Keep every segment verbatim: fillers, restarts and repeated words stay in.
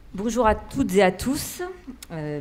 Bonjour à toutes et à tous. Euh,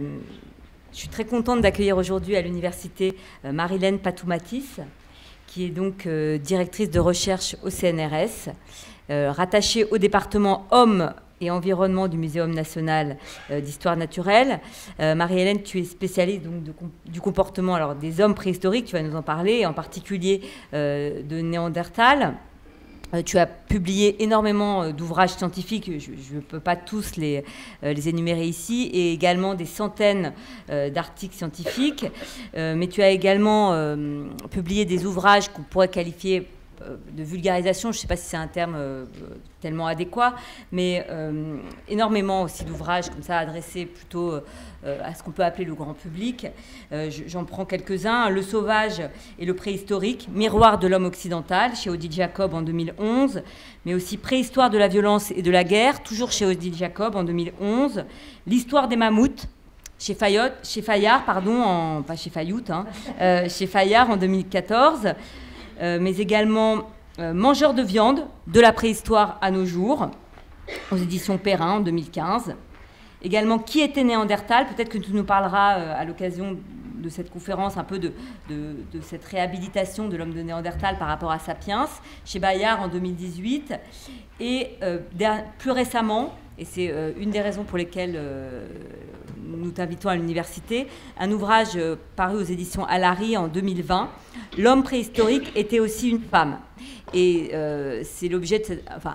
je suis très contente d'accueillir aujourd'hui à l'université euh, Marilène Patoumatis, qui est donc euh, directrice de recherche au C N R S, euh, rattachée au département Hommes et Environnement du Muséum national euh, d'histoire naturelle. Euh, Marie-Hélène, tu es spécialiste donc, de, du comportement alors, des hommes préhistoriques, tu vas nous en parler, et en particulier euh, de Néandertal. Euh, tu as publié énormément euh, d'ouvrages scientifiques, je ne peux pas tous les, euh, les énumérer ici, et également des centaines euh, d'articles scientifiques. Euh, mais tu as également euh, publié des ouvrages qu'on pourrait qualifier de vulgarisation, je ne sais pas si c'est un terme euh, tellement adéquat, mais euh, énormément aussi d'ouvrages comme ça adressés plutôt euh, à ce qu'on peut appeler le grand public. Euh, J'en prends quelques-uns. Le sauvage et le préhistorique, miroir de l'homme occidental, chez Odile Jacob en deux mille onze, mais aussi préhistoire de la violence et de la guerre, toujours chez Odile Jacob en deux mille onze. L'histoire des mammouths, chez, Fayot, chez Fayard, pardon, en, pas chez Fayoutte, hein, euh, chez Fayard en deux mille quatorze. Euh, mais également euh, Mangeurs de viande, de la préhistoire à nos jours, aux éditions Perrin en deux mille quinze. Également Qui était Néandertal, peut-être que tu nous parleras euh, à l'occasion de cette conférence un peu de, de, de cette réhabilitation de l'homme de Néandertal par rapport à Sapiens, chez Bayard en deux mille dix-huit. Et euh, plus récemment, et c'est euh, une des raisons pour lesquelles euh, nous t'invitons à l'université, un ouvrage euh, paru aux éditions Alary en deux mille vingt, L'homme préhistorique était aussi une femme. Et euh, c'est l'objet de cette, enfin,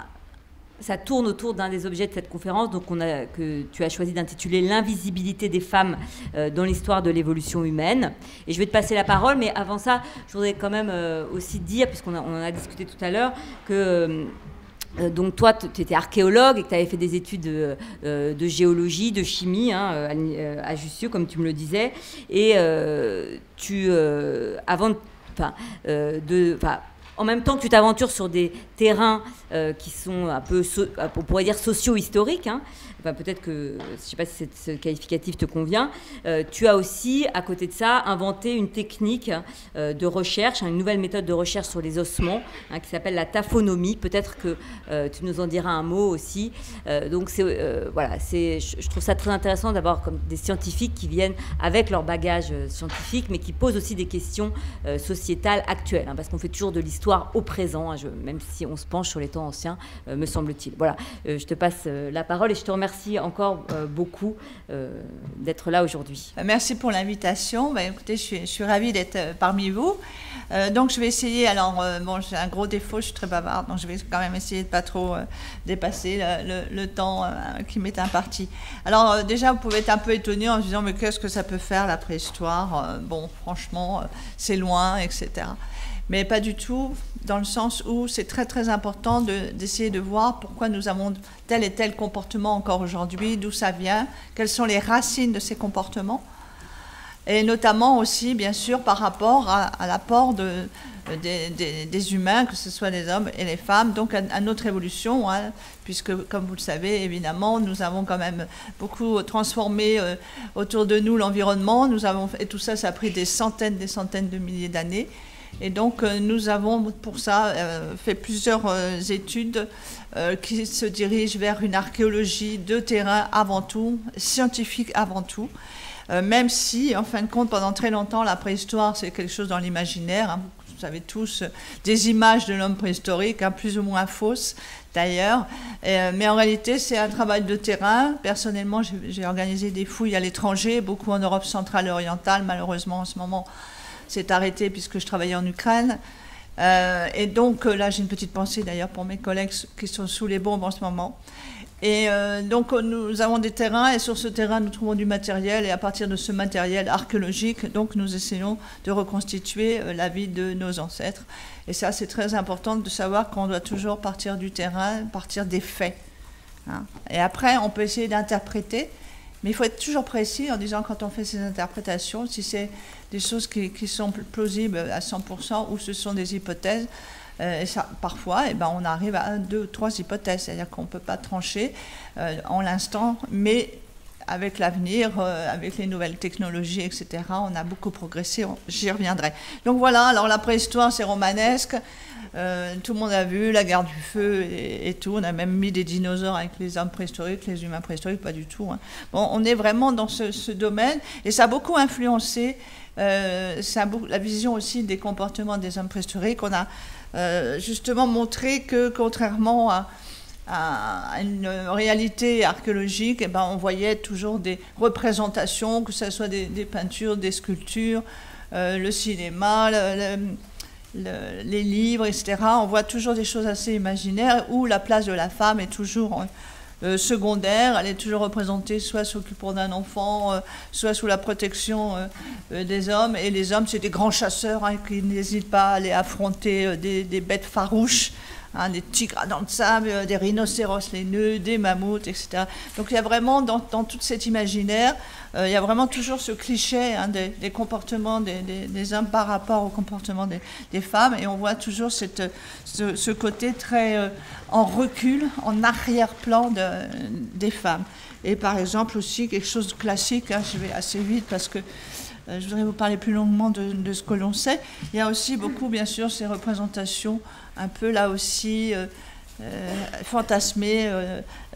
ça tourne autour d'un des objets de cette conférence, donc on a, que tu as choisi d'intituler L'invisibilité des femmes euh, dans l'histoire de l'évolution humaine. Et je vais te passer la parole, mais avant ça, je voudrais quand même euh, aussi dire, puisqu'on on en a discuté tout à l'heure, que euh, Euh, donc toi, tu étais archéologue et que tu avais fait des études de, euh, de géologie, de chimie, hein, à, à Jussieu, comme tu me le disais. Et euh, tu, euh, avant de, euh, de, en même temps que tu t'aventures sur des terrains euh, qui sont un peu, so, on pourrait dire, socio-historiques, hein, enfin, peut-être que, je ne sais pas si ce qualificatif te convient, euh, tu as aussi, à côté de ça, inventé une technique euh, de recherche, hein, une nouvelle méthode de recherche sur les ossements, hein, qui s'appelle la taphonomie. Peut-être que euh, tu nous en diras un mot aussi. Euh, donc, c'est, euh, voilà, c'est, je, je trouve ça très intéressant d'avoir comme des scientifiques qui viennent avec leur bagage euh, scientifique, mais qui posent aussi des questions euh, sociétales actuelles, hein, parce qu'on fait toujours de l'histoire au présent, hein, je, même si on se penche sur les temps anciens, euh, me semble-t-il. Voilà, euh, je te passe euh, la parole et je te remercie Merci encore euh, beaucoup euh, d'être là aujourd'hui. Merci pour l'invitation. Bah, écoutez, je suis, je suis ravie d'être euh, parmi vous. Euh, donc, je vais essayer. Alors, euh, bon, j'ai un gros défaut, je suis très bavarde, donc je vais quand même essayer de pas trop euh, dépasser le, le, le temps euh, qui m'est imparti. Alors, euh, déjà, vous pouvez être un peu étonné en se disant, mais qu'est-ce que ça peut faire la préhistoire? euh, Bon, franchement, euh, c'est loin, et cetera. Mais pas du tout, dans le sens où c'est très très important de, d'essayer de voir pourquoi nous avons tel et tel comportement encore aujourd'hui, d'où ça vient, quelles sont les racines de ces comportements, et notamment aussi, bien sûr, par rapport à, à l'apport de, des, des, des humains, que ce soit les hommes et les femmes, donc à, à notre évolution, hein, puisque, comme vous le savez, évidemment, nous avons quand même beaucoup transformé euh, autour de nous l'environnement, nous avons, et tout ça, ça a pris des centaines, des centaines de milliers d'années. Et donc, euh, nous avons pour ça euh, fait plusieurs euh, études euh, qui se dirigent vers une archéologie de terrain avant tout, scientifique avant tout, euh, même si, en fin de compte, pendant très longtemps, la préhistoire, c'est quelque chose dans l'imaginaire. Hein. Vous savez tous euh, des images de l'homme préhistorique, hein, plus ou moins fausses d'ailleurs. Euh, mais en réalité, c'est un travail de terrain. Personnellement, j'ai, j'ai organisé des fouilles à l'étranger, beaucoup en Europe centrale et orientale, malheureusement en ce moment. C'est arrêté puisque je travaillais en Ukraine. Euh, et donc là, j'ai une petite pensée d'ailleurs pour mes collègues qui sont sous les bombes en ce moment. Et euh, donc nous avons des terrains et sur ce terrain, nous trouvons du matériel. Et à partir de ce matériel archéologique, donc nous essayons de reconstituer euh, la vie de nos ancêtres. Et ça, c'est très important de savoir qu'on doit toujours partir du terrain, partir des faits. Hein. Et après, on peut essayer d'interpréter. Mais il faut être toujours précis en disant, quand on fait ces interprétations, si c'est des choses qui, qui sont plausibles à cent pour cent ou ce sont des hypothèses. Euh, et ça, parfois, eh ben, on arrive à deux, trois hypothèses. C'est-à-dire qu'on ne peut pas trancher euh, en l'instant, mais avec l'avenir, euh, avec les nouvelles technologies, et cetera, on a beaucoup progressé. J'y reviendrai. Donc voilà, alors la préhistoire, c'est romanesque. Euh, tout le monde a vu la guerre du feu et, et tout. On a même mis des dinosaures avec les hommes préhistoriques, les humains préhistoriques, pas du tout. Hein. Bon, on est vraiment dans ce, ce domaine et ça a beaucoup influencé euh, ça a beaucoup, la vision aussi des comportements des hommes préhistoriques. On a euh, justement montré que contrairement à, à une réalité archéologique, eh ben, on voyait toujours des représentations, que ce soit des, des peintures, des sculptures, euh, le cinéma, le, le, Le, les livres, et cetera. On voit toujours des choses assez imaginaires où la place de la femme est toujours euh, secondaire. Elle est toujours représentée soit s'occupant d'un enfant, euh, soit sous la protection euh, des hommes. Et les hommes, c'est des grands chasseurs hein, qui n'hésitent pas à aller affronter euh, des, des bêtes farouches, hein, des tigres à dents de sable, euh, des rhinocéros laineux, des mammouths, et cetera. Donc il y a vraiment dans, dans tout cet imaginaire, Euh, il y a vraiment toujours ce cliché hein, des, des comportements des, des, des hommes par rapport au comportement des, des femmes, et on voit toujours cette, ce, ce côté très euh, en recul, en arrière-plan de, des femmes. Et par exemple aussi quelque chose de classique, hein, je vais assez vite parce que euh, je voudrais vous parler plus longuement de, de ce que l'on sait. Il y a aussi beaucoup, bien sûr, ces représentations un peu là aussi euh, Euh, fantasmé euh,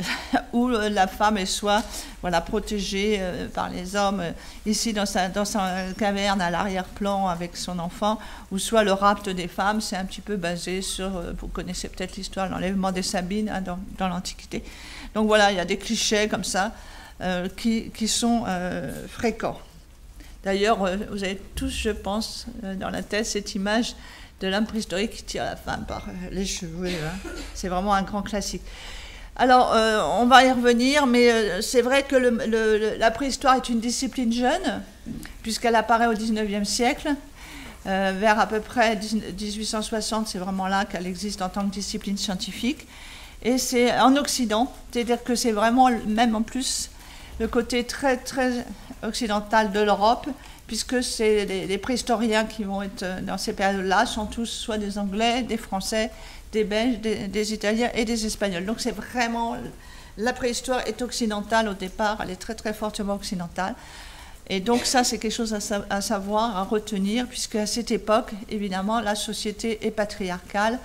où la femme est soit voilà, protégée euh, par les hommes euh, ici dans sa, dans sa caverne à l'arrière-plan avec son enfant, ou soit le rapt des femmes. C'est un petit peu basé sur, euh, vous connaissez peut-être l'histoire de l'enlèvement des Sabines hein, dans, dans l'Antiquité. Donc voilà, il y a des clichés comme ça euh, qui, qui sont euh, fréquents. D'ailleurs, euh, vous avez tous, je pense, euh, dans la tête cette image de l'homme préhistorique qui tire la femme par les cheveux. Hein. C'est vraiment un grand classique. Alors, euh, on va y revenir, mais euh, c'est vrai que le, le, la préhistoire est une discipline jeune, puisqu'elle apparaît au dix-neuvième siècle. Euh, vers à peu près dix-huit cent soixante, c'est vraiment là qu'elle existe en tant que discipline scientifique. Et c'est en Occident, c'est-à-dire que c'est vraiment, même en plus, le côté très, très occidental de l'Europe, puisque c'est les, les préhistoriens qui vont être dans ces périodes-là sont tous soit des Anglais, des Français, des Belges, des, des Italiens et des Espagnols. Donc c'est vraiment, la préhistoire est occidentale au départ, elle est très très fortement occidentale. Et donc ça c'est quelque chose à, sa, à savoir, à retenir, puisque à cette époque, évidemment, la société est patriarcale.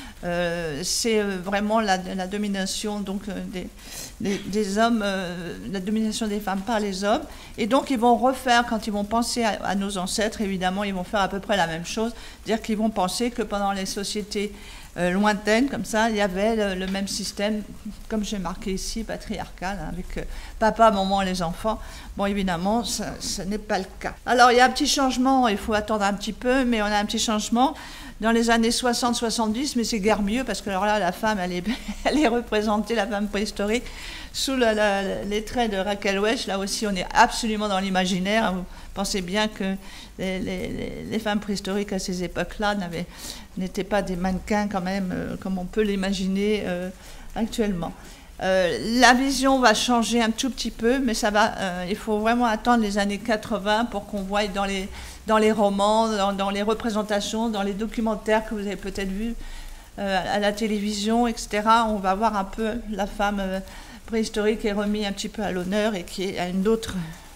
Euh, c'est vraiment la, la domination donc, des, des, des hommes, euh, la domination des femmes par les hommes. Et donc ils vont refaire, quand ils vont penser à, à nos ancêtres, évidemment, ils vont faire à peu près la même chose, c'est-à-dire qu'ils vont penser que pendant les sociétés euh, lointaines, comme ça, il y avait le, le même système, comme j'ai marqué ici, patriarcal, hein, avec euh, papa, maman et les enfants. Bon, évidemment, ça, ce n'est pas le cas. Alors, il y a un petit changement, il faut attendre un petit peu, mais on a un petit changement. Dans les années soixante soixante-dix, mais c'est guère mieux, parce que alors là, la femme, elle est, elle est représentée, la femme préhistorique, sous la, la, les traits de Raquel Welch. Là aussi, on est absolument dans l'imaginaire. Vous pensez bien que les, les, les femmes préhistoriques à ces époques-là n'étaient pas des mannequins quand même, euh, comme on peut l'imaginer euh, actuellement. Euh, la vision va changer un tout petit peu, mais ça va, euh, il faut vraiment attendre les années quatre-vingts pour qu'on voie dans les, dans les romans, dans, dans les représentations, dans les documentaires que vous avez peut-être vus euh, à la télévision, et cetera. On va voir un peu la femme euh, préhistorique qui est remise un petit peu à l'honneur et qui a un autre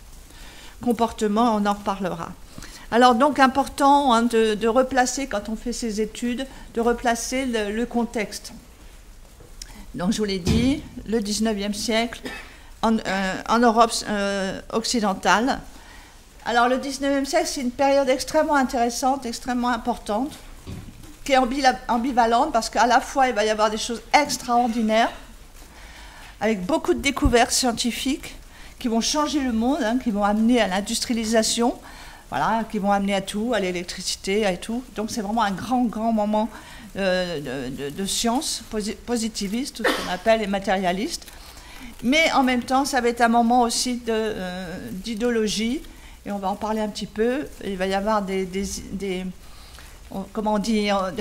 comportement, on en reparlera. Alors donc important hein, de, de replacer, quand on fait ces études, de replacer le, le contexte. Donc je vous l'ai dit, le dix-neuvième siècle, en, euh, en Europe euh, occidentale. Alors le dix-neuvième siècle, c'est une période extrêmement intéressante, extrêmement importante, qui est ambivalente, parce qu'à la fois, il va y avoir des choses extraordinaires, avec beaucoup de découvertes scientifiques, qui vont changer le monde, hein, qui vont amener à l'industrialisation, voilà, qui vont amener à tout, à l'électricité, à tout. Donc c'est vraiment un grand, grand moment euh, de, de, de science positiviste, tout ce qu'on appelle les matérialistes. Mais en même temps, ça va être un moment aussi de, euh, d'idéologie, et on va en parler un petit peu. Il va y avoir des, des, des comment on dit, en,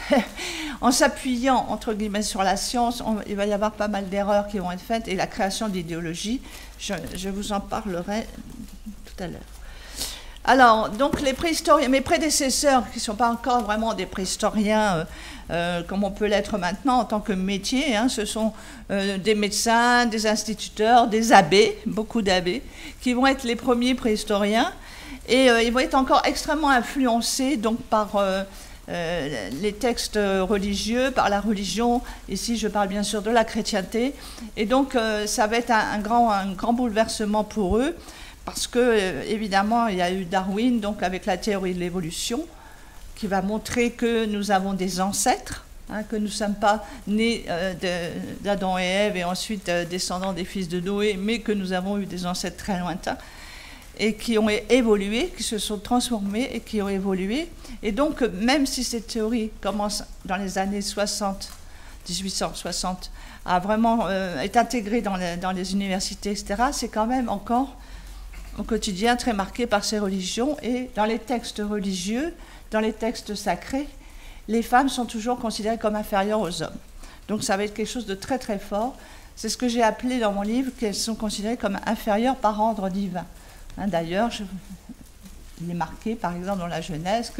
en s'appuyant entre guillemets sur la science, on, il va y avoir pas mal d'erreurs qui vont être faites, et la création d'idéologie, je, je vous en parlerai tout à l'heure. Alors, donc les préhistoriens, mes prédécesseurs, qui ne sont pas encore vraiment des préhistoriens euh, euh, comme on peut l'être maintenant en tant que métier, hein, ce sont euh, des médecins, des instituteurs, des abbés, beaucoup d'abbés, qui vont être les premiers préhistoriens, et euh, ils vont être encore extrêmement influencés donc, par, euh, euh, les textes religieux, par la religion. Ici, je parle bien sûr de la chrétienté. Et donc, euh, ça va être un, un, grand, un grand bouleversement pour eux, parce que, euh, évidemment, il y a eu Darwin, donc avec la théorie de l'évolution, qui va montrer que nous avons des ancêtres, hein, que nous ne sommes pas nés euh, d'Adam et Ève et ensuite euh, descendants des fils de Noé, mais que nous avons eu des ancêtres très lointains et qui ont évolué, qui se sont transformés et qui ont évolué. Et donc, même si cette théorie commence dans les années soixante, mille huit cent soixante, à vraiment euh, être intégrée dans les, dans les universités, et cetera, c'est quand même encore au quotidien très marqué par ces religions. Et dans les textes religieux, dans les textes sacrés, les femmes sont toujours considérées comme inférieures aux hommes. Donc ça va être quelque chose de très très fort. C'est ce que j'ai appelé dans mon livre qu'elles sont considérées comme inférieures par ordre divin. Hein, d'ailleurs, je, il est marqué, par exemple, dans la Genèse, que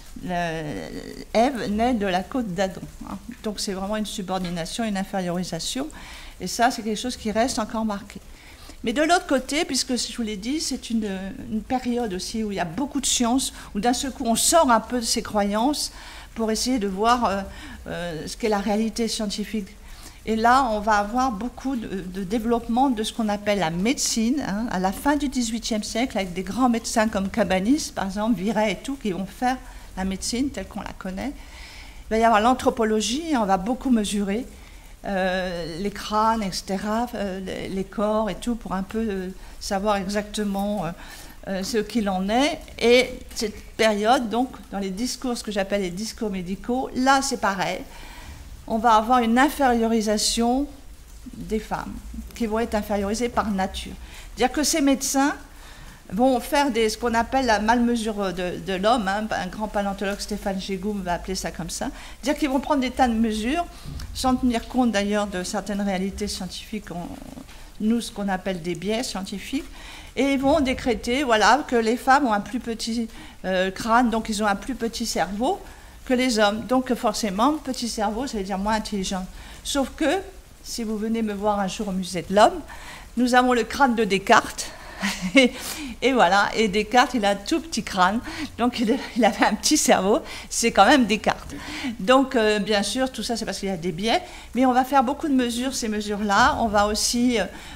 Ève naît de la côte d'Adam. Hein. Donc c'est vraiment une subordination, une infériorisation. Et ça, c'est quelque chose qui reste encore marqué. Mais de l'autre côté, puisque je vous l'ai dit, c'est une, une période aussi où il y a beaucoup de sciences, où d'un seul coup on sort un peu de ces croyances pour essayer de voir euh, euh, ce qu'est la réalité scientifique. Et là, on va avoir beaucoup de, de développement de ce qu'on appelle la médecine, hein, à la fin du dix-huitième siècle, avec des grands médecins comme Cabanis, par exemple, Viret et tout, qui vont faire la médecine telle qu'on la connaît. Il va y avoir l'anthropologie, on va beaucoup mesurer euh, les crânes, et cetera, euh, les, les corps et tout, pour un peu euh, savoir exactement euh, euh, ce qu'il en est. Et cette période, donc, dans les discours, ce que j'appelle les discours médicaux, là, c'est pareil. On va avoir une infériorisation des femmes, qui vont être infériorisées par nature. C'est-à-dire que ces médecins vont faire des, ce qu'on appelle la malmesure de, de l'homme, hein, un grand paléontologue, Stéphane Gégoum, va appeler ça comme ça. C'est-à-dire qu'ils vont prendre des tas de mesures, sans tenir compte d'ailleurs de certaines réalités scientifiques, on, nous, ce qu'on appelle des biais scientifiques, et ils vont décréter, voilà, que les femmes ont un plus petit euh, crâne, donc ils ont un plus petit cerveau que les hommes. Donc forcément, petit cerveau, ça veut dire moins intelligent. Sauf que, si vous venez me voir un jour au musée de l'homme, nous avons le crâne de Descartes. Et, et voilà, et Descartes, il a un tout petit crâne, donc il, il avait un petit cerveau, c'est quand même Descartes. Donc, euh, bien sûr, tout ça, c'est parce qu'il y a des biais, mais on va faire beaucoup de mesures, ces mesures-là. On va aussi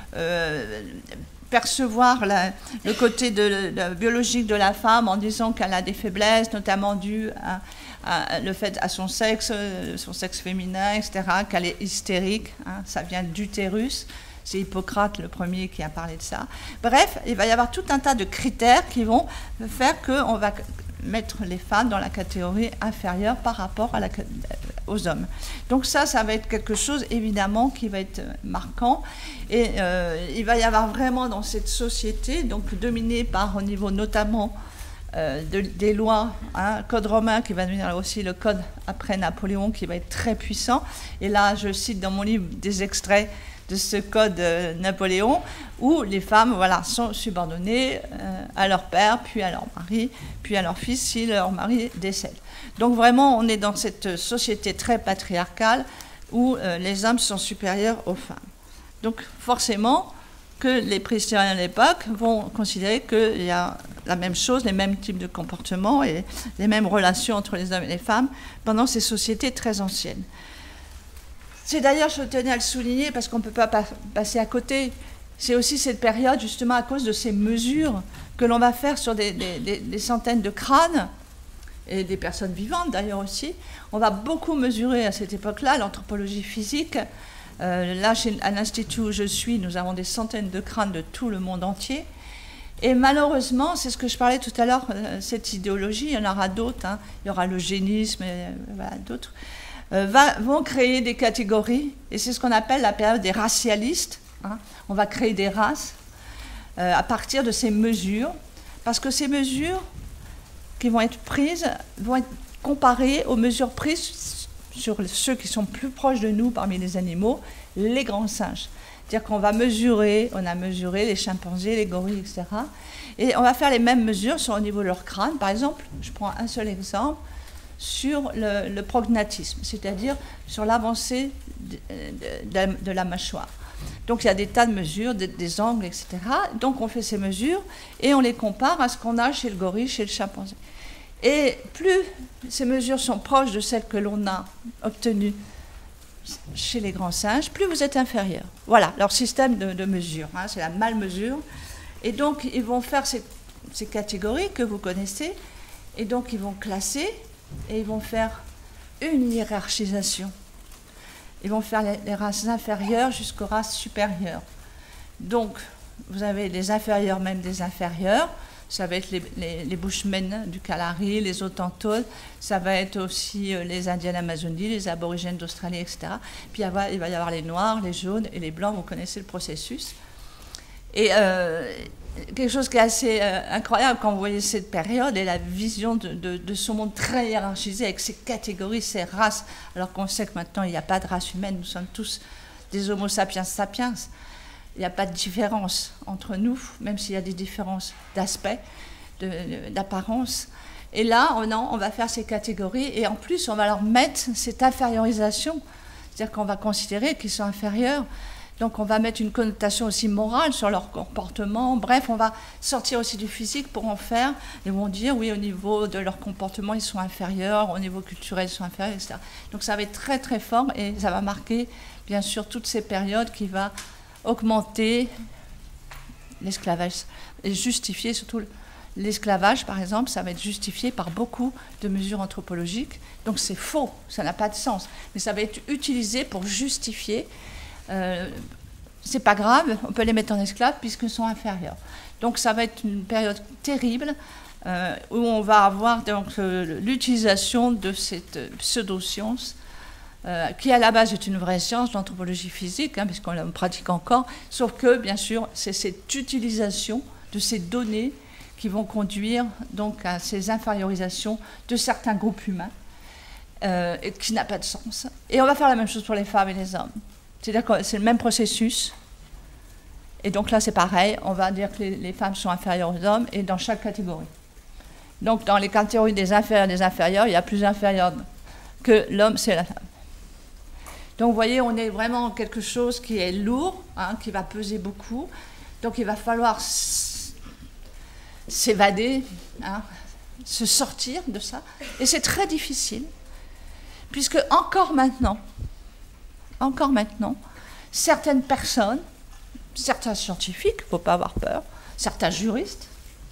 euh, percevoir la, le côté de, de, biologique de la femme en disant qu'elle a des faiblesses, notamment dues à À, le fait à son sexe, son sexe féminin, et cetera, qu'elle est hystérique, hein, ça vient d'utérus, c'est Hippocrate le premier qui a parlé de ça. Bref, il va y avoir tout un tas de critères qui vont faire qu'on va mettre les femmes dans la catégorie inférieure par rapport à la, aux hommes. Donc ça, ça va être quelque chose évidemment qui va être marquant, et euh, il va y avoir vraiment dans cette société, donc dominée par au niveau notamment Euh, de, des lois, hein, code romain qui va devenir aussi le code après Napoléon, qui va être très puissant. Et là, je cite dans mon livre des extraits de ce code euh, Napoléon, où les femmes, voilà, sont subordonnées euh, à leur père, puis à leur mari, puis à leur fils si leur mari décède. Donc vraiment, on est dans cette société très patriarcale où euh, les hommes sont supérieurs aux femmes. Donc forcément, que les préhistoriens de l'époque vont considérer qu'il y a la même chose, les mêmes types de comportements et les mêmes relations entre les hommes et les femmes pendant ces sociétés très anciennes. C'est d'ailleurs, je tenais à le souligner, parce qu'on ne peut pas passer à côté, c'est aussi cette période, justement, à cause de ces mesures que l'on va faire sur des, des, des, des centaines de crânes, et des personnes vivantes d'ailleurs aussi. On va beaucoup mesurer à cette époque-là l'anthropologie physique. Euh, là, chez, à l'Institut où je suis, nous avons des centaines de crânes de tout le monde entier. Et malheureusement, c'est ce que je parlais tout à l'heure, euh, cette idéologie, il y en aura d'autres, hein, il y aura l'eugénisme, et euh, voilà, d'autres, euh, va, vont créer des catégories, et c'est ce qu'on appelle la période des racialistes. Hein. On va créer des races euh, à partir de ces mesures, parce que ces mesures qui vont être prises vont être comparées aux mesures prises sur ceux qui sont plus proches de nous parmi les animaux, les grands singes. C'est-à-dire qu'on va mesurer, on a mesuré les chimpanzés, les gorilles, et cetera. Et on va faire les mêmes mesures sur, au niveau de leur crâne. Par exemple, je prends un seul exemple, sur le, le prognatisme, c'est-à-dire sur l'avancée de, de, de la mâchoire. Donc il y a des tas de mesures, des, des angles, et cetera. Donc on fait ces mesures et on les compare à ce qu'on a chez le gorille, chez le chimpanzé. Et plus ces mesures sont proches de celles que l'on a obtenues chez les grands singes, plus vous êtes inférieur. Voilà leur système de, de mesure, hein, c'est la malmesure. Et donc, ils vont faire ces, ces catégories que vous connaissez, et donc ils vont classer, et ils vont faire une hiérarchisation. Ils vont faire les, les races inférieures jusqu'aux races supérieures. Donc, vous avez les inférieurs, même des inférieurs. Ça va être les, les, les Bushmen du Kalahari, les Autochtones. Ça va être aussi les Indiens d'Amazonie, les Aborigènes d'Australie, et cetera. Puis il va, il va y avoir les Noirs, les Jaunes et les Blancs. Vous connaissez le processus. Et euh, quelque chose qui est assez euh, incroyable quand vous voyez cette période et la vision de, de, de ce monde très hiérarchisé avec ces catégories, ces races, alors qu'on sait que maintenant il n'y a pas de race humaine, nous sommes tous des Homo sapiens sapiens. Il n'y a pas de différence entre nous, même s'il y a des différences d'aspect, d'apparence. Et là, on, on va faire ces catégories et en plus, on va leur mettre cette infériorisation. C'est-à-dire qu'on va considérer qu'ils sont inférieurs. Donc, on va mettre une connotation aussi morale sur leur comportement. Bref, on va sortir aussi du physique pour en faire. Ils vont dire, oui, au niveau de leur comportement, ils sont inférieurs. Au niveau culturel, ils sont inférieurs, et cetera. Donc, ça va être très, très fort et ça va marquer, bien sûr, toutes ces périodes qui vont augmenter l'esclavage et justifier surtout l'esclavage, par exemple, ça va être justifié par beaucoup de mesures anthropologiques. Donc c'est faux, ça n'a pas de sens. Mais ça va être utilisé pour justifier. Euh, c'est pas grave, on peut les mettre en esclaves puisqu'ils sont inférieurs. Donc ça va être une période terrible euh, où on va avoir donc euh, l'utilisation de cette pseudo-science Euh, qui à la base est une vraie science d'anthropologie physique, hein, puisqu'on la pratique encore, sauf que, bien sûr, c'est cette utilisation de ces données qui vont conduire donc à ces infériorisations de certains groupes humains, euh, et qui n'a pas de sens. Et on va faire la même chose pour les femmes et les hommes. C'est-à-dire que c'est le même processus, et donc là c'est pareil, on va dire que les, les femmes sont inférieures aux hommes, et dans chaque catégorie. Donc dans les catégories des inférieurs et des inférieurs, il y a plus inférieurs que l'homme, c'est la femme. Donc, vous voyez, on est vraiment quelque chose qui est lourd, hein, qui va peser beaucoup. Donc, il va falloir s'évader, hein, se sortir de ça. Et c'est très difficile, puisque encore maintenant, encore maintenant, certaines personnes, certains scientifiques, il ne faut pas avoir peur, certains juristes,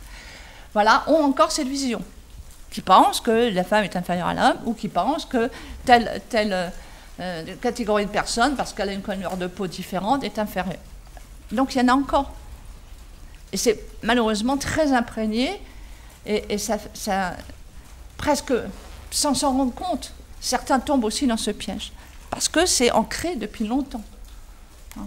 voilà, ont encore cette vision, qui pensent que la femme est inférieure à l'homme, ou qui pensent que telle... telle Euh, de catégorie de personnes, parce qu'elle a une couleur de peau différente, est inférieure. Donc il y en a encore. Et c'est malheureusement très imprégné, et, et ça, ça, presque sans s'en rendre compte, certains tombent aussi dans ce piège, parce que c'est ancré depuis longtemps. Hein.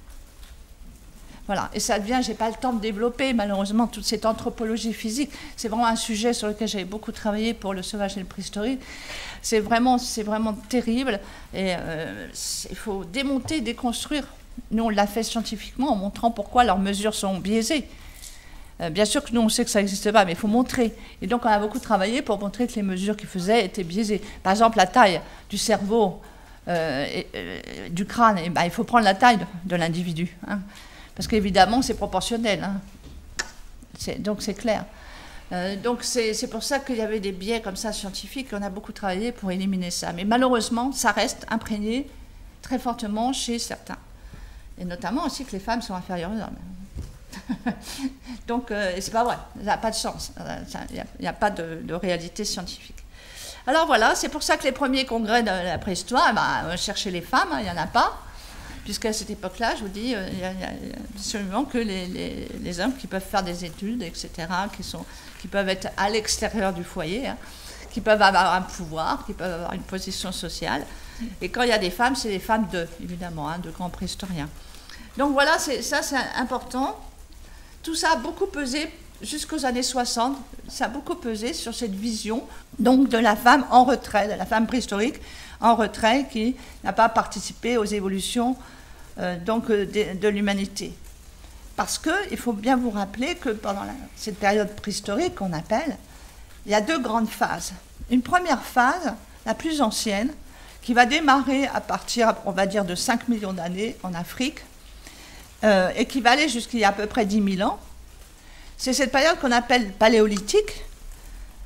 Voilà, et ça devient, je n'ai pas le temps de développer malheureusement toute cette anthropologie physique. C'est vraiment un sujet sur lequel j'avais beaucoup travaillé pour le sauvage et le préhistorique. C'est vraiment, c'est vraiment terrible, et euh, il faut démonter, déconstruire. Nous, on l'a fait scientifiquement en montrant pourquoi leurs mesures sont biaisées. Euh, bien sûr que nous, on sait que ça n'existe pas, mais il faut montrer. Et donc, on a beaucoup travaillé pour montrer que les mesures qu'ils faisaient étaient biaisées. Par exemple, la taille du cerveau, euh, et, euh, du crâne, et ben, il faut prendre la taille de, de l'individu, hein. Parce qu'évidemment, c'est proportionnel. Hein. C'est, donc, c'est clair. Euh, donc, c'est, c'est pour ça qu'il y avait des biais comme ça scientifiques. On a beaucoup travaillé pour éliminer ça. Mais malheureusement, ça reste imprégné très fortement chez certains. Et notamment aussi que les femmes sont inférieures aux hommes. Donc, euh, c'est pas vrai. Ça n'a pas de sens. Il n'y a, a pas de, de réalité scientifique. Alors, voilà. C'est pour ça que les premiers congrès de la préhistoire, ben, chercher les femmes, il hein, n'y en a pas. Puisqu'à cette époque-là, je vous dis, euh, il y a, il y a absolument que les, les, les hommes qui peuvent faire des études, et cetera, qui, sont, qui peuvent être à l'extérieur du foyer, hein, qui peuvent avoir un pouvoir, qui peuvent avoir une position sociale. Et quand il y a des femmes, c'est les femmes de, évidemment, hein, de grands préhistoriens. Donc voilà, c'est, ça c'est important. Tout ça a beaucoup pesé jusqu'aux années soixante, ça a beaucoup pesé sur cette vision donc, de la femme en retrait, de la femme préhistorique en retrait qui n'a pas participé aux évolutions Euh, donc euh, de, de l'humanité. Parce qu'il faut bien vous rappeler que pendant la, cette période préhistorique qu'on appelle, il y a deux grandes phases. Une première phase, la plus ancienne, qui va démarrer à partir, on va dire, de cinq millions d'années en Afrique, euh, et qui va aller jusqu'il y a à peu près dix mille ans. C'est cette période qu'on appelle paléolithique,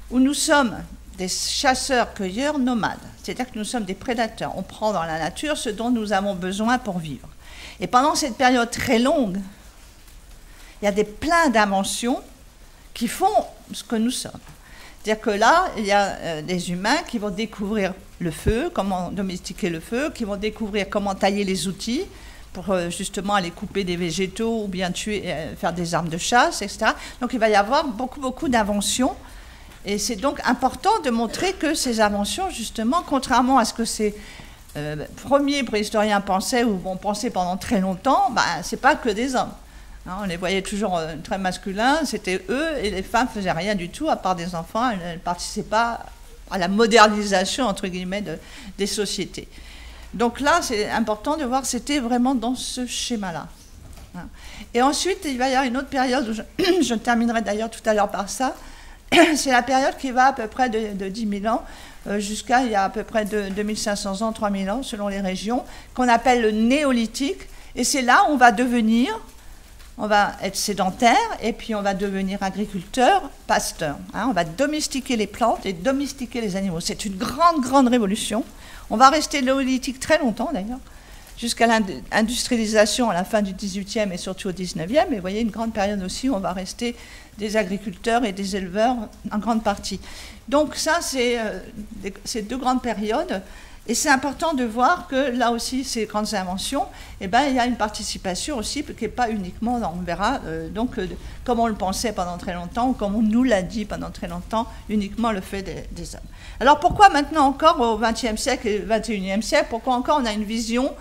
où nous sommes des chasseurs-cueilleurs nomades. C'est-à-dire que nous sommes des prédateurs. On prend dans la nature ce dont nous avons besoin pour vivre. Et pendant cette période très longue, il y a des plein d'inventions qui font ce que nous sommes. C'est-à-dire que là, il y a euh, des humains qui vont découvrir le feu, comment domestiquer le feu, qui vont découvrir comment tailler les outils pour euh, justement aller couper des végétaux ou bien tuer, euh, faire des armes de chasse, et cetera. Donc il va y avoir beaucoup, beaucoup d'inventions. Et c'est donc important de montrer que ces inventions, justement, contrairement à ce que ces euh, premiers préhistoriens pensaient, ou ont pensé pendant très longtemps, ben, ce n'est pas que des hommes. Hein, on les voyait toujours euh, très masculins, c'était eux, et les femmes ne faisaient rien du tout, à part des enfants, elles ne participaient pas à la modernisation, entre guillemets, de, des sociétés. Donc là, c'est important de voir, c'était vraiment dans ce schéma-là. Hein. Et ensuite, il va y avoir une autre période, où je, je terminerai d'ailleurs tout à l'heure par ça, c'est la période qui va à peu près de, de dix mille ans euh, jusqu'à il y a à peu près de, deux mille cinq cents ans, trois mille ans, selon les régions, qu'on appelle le néolithique. Et c'est là où on va devenir, on va être sédentaire, et puis on va devenir agriculteur, pasteur. Hein, on va domestiquer les plantes et domestiquer les animaux. C'est une grande, grande révolution. On va rester néolithique très longtemps d'ailleurs, jusqu'à l'industrialisation à la fin du dix-huitième et surtout au dix-neuvième. Et vous voyez, une grande période aussi où on va rester des agriculteurs et des éleveurs en grande partie. Donc ça, c'est euh, ces deux grandes périodes. Et c'est important de voir que là aussi, ces grandes inventions, eh ben, il y a une participation aussi qui n'est pas uniquement, on verra, euh, donc, euh, comme on le pensait pendant très longtemps, ou comme on nous l'a dit pendant très longtemps, uniquement le fait des, des hommes. Alors pourquoi maintenant encore, au vingtième siècle et vingt et unième siècle, pourquoi encore on a une vision,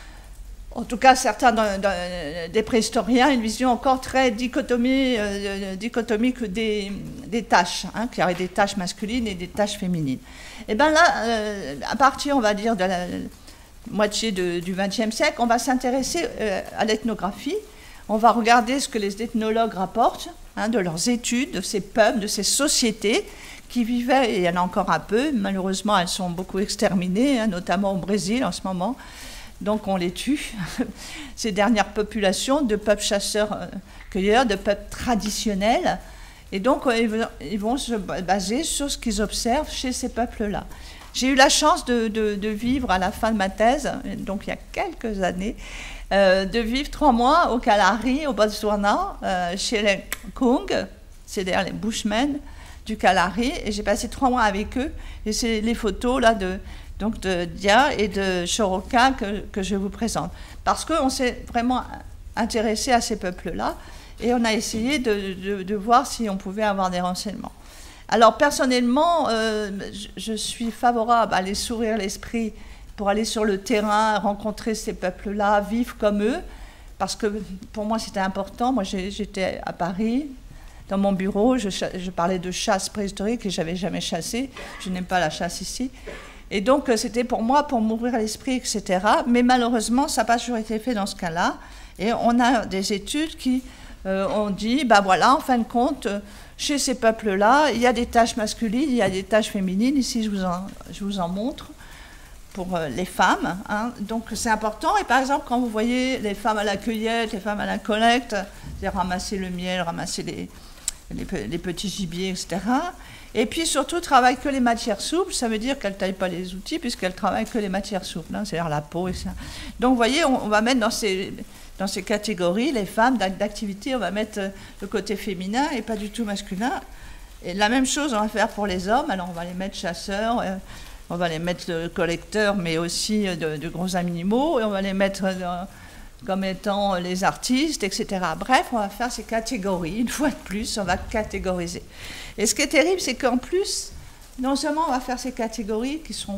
en tout cas certains dans, dans, des préhistoriens, une vision encore très dichotomie, euh, dichotomique des, des tâches, hein, qu'il y aurait des tâches masculines et des tâches féminines. Et bien là, euh, à partir, on va dire, de la moitié de, du vingtième siècle, on va s'intéresser euh, à l'ethnographie. On va regarder ce que les ethnologues rapportent, hein, de leurs études, de ces peuples, de ces sociétés qui vivaient, et il y en a encore un peu, malheureusement elles sont beaucoup exterminées, hein, notamment au Brésil en ce moment. Donc on les tue, ces dernières populations de peuples chasseurs-cueilleurs, de peuples traditionnels. Et donc ils vont se baser sur ce qu'ils observent chez ces peuples-là. J'ai eu la chance de, de, de vivre à la fin de ma thèse, donc il y a quelques années, euh, de vivre trois mois au Kalahari, au Botswana, euh, chez les Kung, c'est-à-dire les Bushmen du Kalahari. Et j'ai passé trois mois avec eux. Et c'est les photos là de... donc de Dia et de Choroka que, que je vous présente. Parce qu'on s'est vraiment intéressé à ces peuples-là et on a essayé de, de, de voir si on pouvait avoir des renseignements. Alors personnellement, euh, je, je suis favorable à aller s'ouvrir l'esprit pour aller sur le terrain, rencontrer ces peuples-là, vivre comme eux, parce que pour moi c'était important. Moi j'étais à Paris, dans mon bureau, je, je parlais de chasse préhistorique et je n'avais jamais chassé. Je n'aime pas la chasse ici. Et donc, c'était pour moi, pour m'ouvrir l'esprit, et cetera. Mais malheureusement, ça n'a pas toujours été fait dans ce cas-là. Et on a des études qui euh, ont dit, ben voilà, en fin de compte, chez ces peuples-là, il y a des tâches masculines, il y a des tâches féminines. Ici, je vous en, je vous en montre pour euh, les femmes. Hein. Donc, c'est important. Et par exemple, quand vous voyez les femmes à la cueillette, les femmes à la collecte, c'est-à-dire ramasser le miel, ramasser les, les, les petits gibiers, et cetera. Et puis surtout, travaille que les matières souples, ça veut dire qu'elle ne taille pas les outils puisqu'elle travaille que les matières souples, hein, c'est-à-dire la peau et ça. Donc vous voyez, on, on va mettre dans ces, dans ces catégories, les femmes d'activité, on va mettre le côté féminin et pas du tout masculin. Et la même chose, on va faire pour les hommes, alors on va les mettre chasseurs, euh, on va les mettre collecteurs, mais aussi de, de gros animaux, et on va les mettre dans, comme étant les artistes, et cetera. Bref, on va faire ces catégories, une fois de plus, on va catégoriser. Et ce qui est terrible, c'est qu'en plus, non seulement on va faire ces catégories qui sont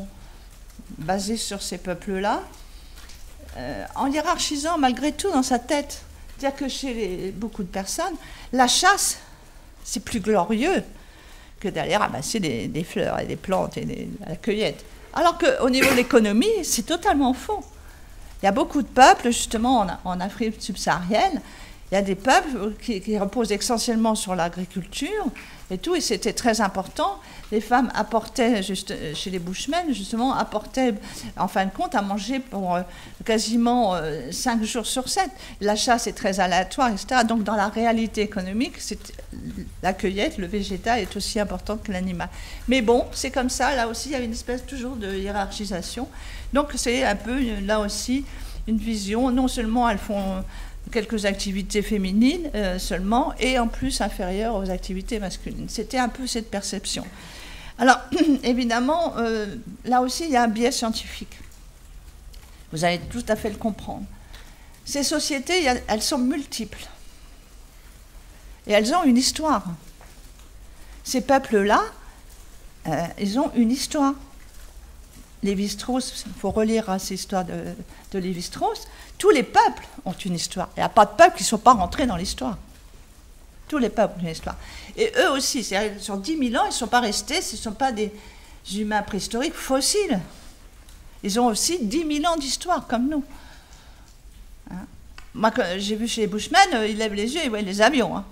basées sur ces peuples-là, euh, en hiérarchisant malgré tout dans sa tête. C'est-à-dire que chez les, beaucoup de personnes, la chasse, c'est plus glorieux que d'aller ramasser des, des fleurs et des plantes et des, la cueillette. Alors qu'au niveau de l'économie, c'est totalement faux. Il y a beaucoup de peuples, justement, en, en Afrique subsaharienne, Il y a des peuples qui, qui reposent essentiellement sur l'agriculture et tout, et c'était très important. Les femmes apportaient, juste, chez les Bushmen, justement, apportaient, en fin de compte, à manger pour euh, quasiment euh, cinq jours sur sept. La chasse est très aléatoire, et cetera. Donc, dans la réalité économique, la cueillette, le végétal est aussi important que l'animal. Mais bon, c'est comme ça. Là aussi, il y a une espèce toujours de hiérarchisation. Donc, c'est un peu, là aussi, une vision. Non seulement elles font quelques activités féminines euh, seulement, et en plus inférieures aux activités masculines. C'était un peu cette perception. Alors, évidemment, euh, là aussi, il y a un biais scientifique. Vous allez tout à fait le comprendre. Ces sociétés, y a, elles sont multiples. Et elles ont une histoire. Ces peuples-là, euh, ils ont une histoire. Lévi-Strauss, il faut relire hein, cette histoire de, de Lévi-Strauss. Tous les peuples ont une histoire. Il n'y a pas de peuples qui ne sont pas rentrés dans l'histoire. Tous les peuples ont une histoire. Et eux aussi, sur dix mille ans, ils ne sont pas restés, ce ne sont pas des humains préhistoriques fossiles. Ils ont aussi dix mille ans d'histoire, comme nous. Hein? Moi, j'ai vu chez les Bushmen, ils lèvent les yeux, ils voient les avions. Hein.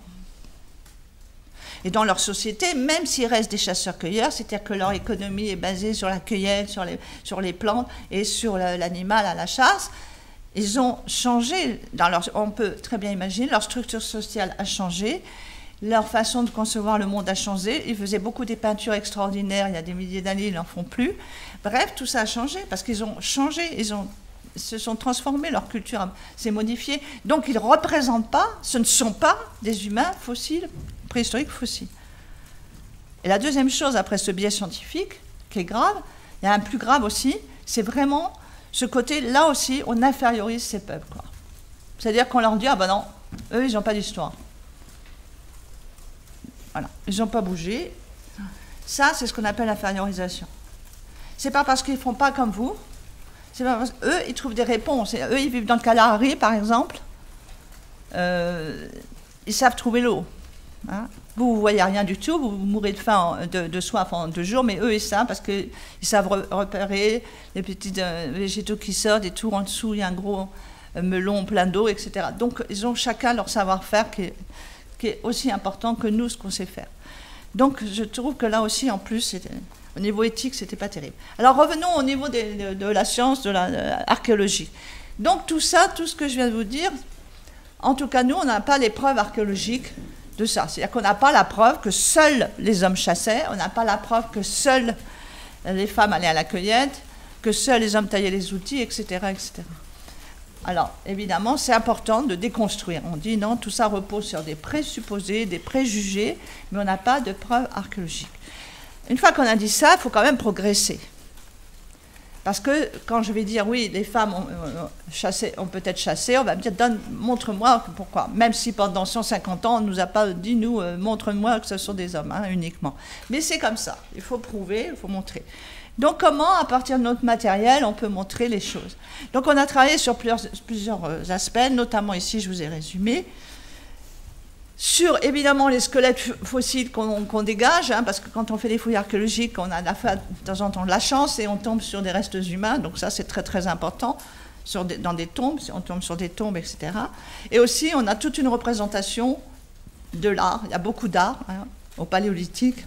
Et dans leur société, même s'ils restent des chasseurs-cueilleurs, c'est-à-dire que leur économie est basée sur la cueillette, sur les, sur les plantes et sur l'animal à la chasse, ils ont changé, dans leur, on peut très bien imaginer, leur structure sociale a changé, leur façon de concevoir le monde a changé, ils faisaient beaucoup des peintures extraordinaires, il y a des milliers d'années, ils n'en font plus. Bref, tout ça a changé, parce qu'ils ont changé, ils ont, se sont transformés, leur culture s'est modifiée. Donc ils ne représentent pas, ce ne sont pas des humains fossiles, préhistoriques fossiles. Et la deuxième chose, après ce biais scientifique, qui est grave, il y a un plus grave aussi, c'est vraiment ce côté, là aussi, on infériorise ces peuples. C'est-à-dire qu'on leur dit, ah ben non, eux, ils n'ont pas d'histoire. Voilà, ils n'ont pas bougé. Ça, c'est ce qu'on appelle l'infériorisation. C'est pas parce qu'ils ne font pas comme vous, c'est pas parce qu'eux, ils trouvent des réponses. Et eux, ils vivent dans le Kalahari, par exemple, euh, ils savent trouver l'eau. Hein. Vous, vous ne voyez rien du tout, vous, vous mourrez de faim, de, de soif en deux jours, mais eux, ils savent, parce qu'ils savent repérer les petits euh, végétaux qui sortent, et tout en dessous, il y a un gros euh, melon plein d'eau, et cetera. Donc, ils ont chacun leur savoir-faire qui est, qui est aussi important que nous, ce qu'on sait faire. Donc, je trouve que là aussi, en plus, au niveau éthique, ce n'était pas terrible. Alors, revenons au niveau des, de, de la science, de l'archéologie. Donc, tout ça, tout ce que je viens de vous dire, en tout cas, nous, on n'a pas les preuves archéologiques de ça. C'est-à-dire qu'on n'a pas la preuve que seuls les hommes chassaient, on n'a pas la preuve que seules les femmes allaient à la cueillette, que seuls les hommes taillaient les outils, et cetera, et cetera. Alors, évidemment, c'est important de déconstruire. On dit non, tout ça repose sur des présupposés, des préjugés, mais on n'a pas de preuves archéologiques. Une fois qu'on a dit ça, il faut quand même progresser. Parce que quand je vais dire, oui, les femmes ont, ont, chassé, ont peut-être chassé, on va me dire, montre-moi pourquoi. Même si pendant cent cinquante ans, on ne nous a pas dit, nous, euh, montre-moi que ce sont des hommes, hein, uniquement. Mais c'est comme ça, il faut prouver, il faut montrer. Donc comment, à partir de notre matériel, on peut montrer les choses? Donc on a travaillé sur plusieurs, plusieurs aspects, notamment ici, je vous ai résumé, sur évidemment les squelettes fossiles qu'on qu'on dégage, hein, parce que quand on fait des fouilles archéologiques, on a la fois, de temps en temps de la chance et on tombe sur des restes humains, donc ça c'est très très important, sur des, dans des tombes, on tombe sur des tombes, et cetera. Et aussi on a toute une représentation de l'art, il y a beaucoup d'art, hein, au Paléolithique,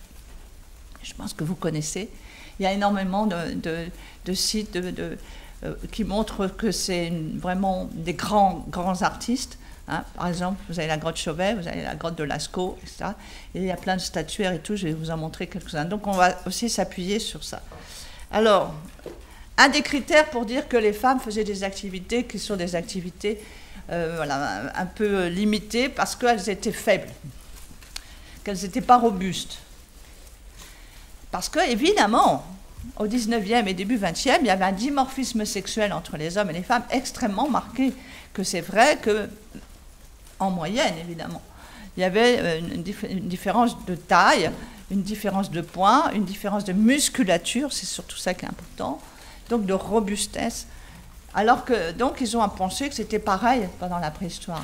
je pense que vous connaissez, il y a énormément de, de, de sites de, de, euh, qui montrent que c'est vraiment des grands, grands artistes. Hein, par exemple, vous avez la grotte Chauvet, vous avez la grotte de Lascaux, et cetera. Et il y a plein de statuaires et tout, je vais vous en montrer quelques-uns. Donc on va aussi s'appuyer sur ça. Alors, un des critères pour dire que les femmes faisaient des activités qui sont des activités euh, voilà, un peu limitées parce qu'elles étaient faibles, qu'elles n'étaient pas robustes. Parce que, évidemment, au dix-neuvième et début vingtième, il y avait un dimorphisme sexuel entre les hommes et les femmes extrêmement marqué, que c'est vrai que en moyenne, évidemment. Il y avait une, dif une différence de taille, une différence de poids, une différence de musculature, c'est surtout ça qui est important, donc de robustesse. Alors que, donc, ils ont pensé que c'était pareil pendant la préhistoire.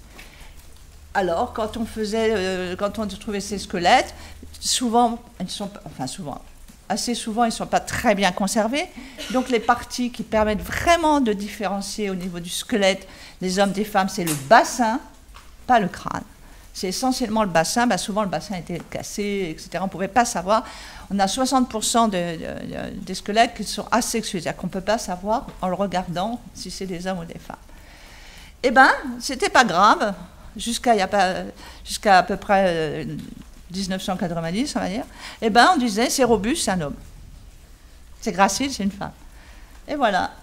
Alors, quand on faisait, euh, quand on trouvait ces squelettes, souvent, ils sont, enfin souvent, assez souvent, ils ne sont pas très bien conservés. Donc, les parties qui permettent vraiment de différencier au niveau du squelette les hommes des femmes, c'est le bassin. pas le crâne. C'est essentiellement le bassin. Ben, souvent, le bassin était cassé, et cetera. On ne pouvait pas savoir. On a soixante pour cent de, de, de, des squelettes qui sont asexués, c'est-à-dire qu'on ne peut pas savoir en le regardant si c'est des hommes ou des femmes. Eh bien, ce n'était pas grave, jusqu'à jusqu'à à peu près euh, mille neuf cent quatre-vingt-dix, on va dire. Eh bien, on disait, c'est robuste, c'est un homme. C'est gracile, c'est une femme. Et voilà.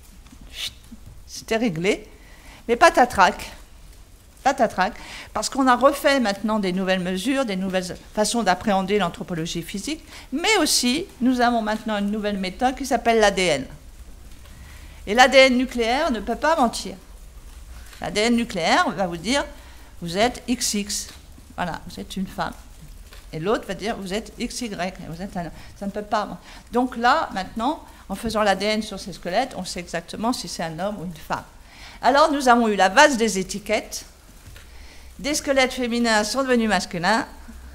C'était réglé. Mais patatrac. Patatrac. Parce qu'on a refait maintenant des nouvelles mesures, des nouvelles façons d'appréhender l'anthropologie physique, mais aussi, nous avons maintenant une nouvelle méthode qui s'appelle l'A D N. Et l'A D N nucléaire ne peut pas mentir. L'A D N nucléaire va vous dire, vous êtes X X. Voilà, vous êtes une femme. Et l'autre va dire, vous êtes X Y. Vous êtes un... Ça ne peut pas mentir. Donc là, maintenant, en faisant l'A D N sur ces squelettes, on sait exactement si c'est un homme ou une femme. Alors, nous avons eu la vase des étiquettes. Des squelettes féminins sont devenus masculins.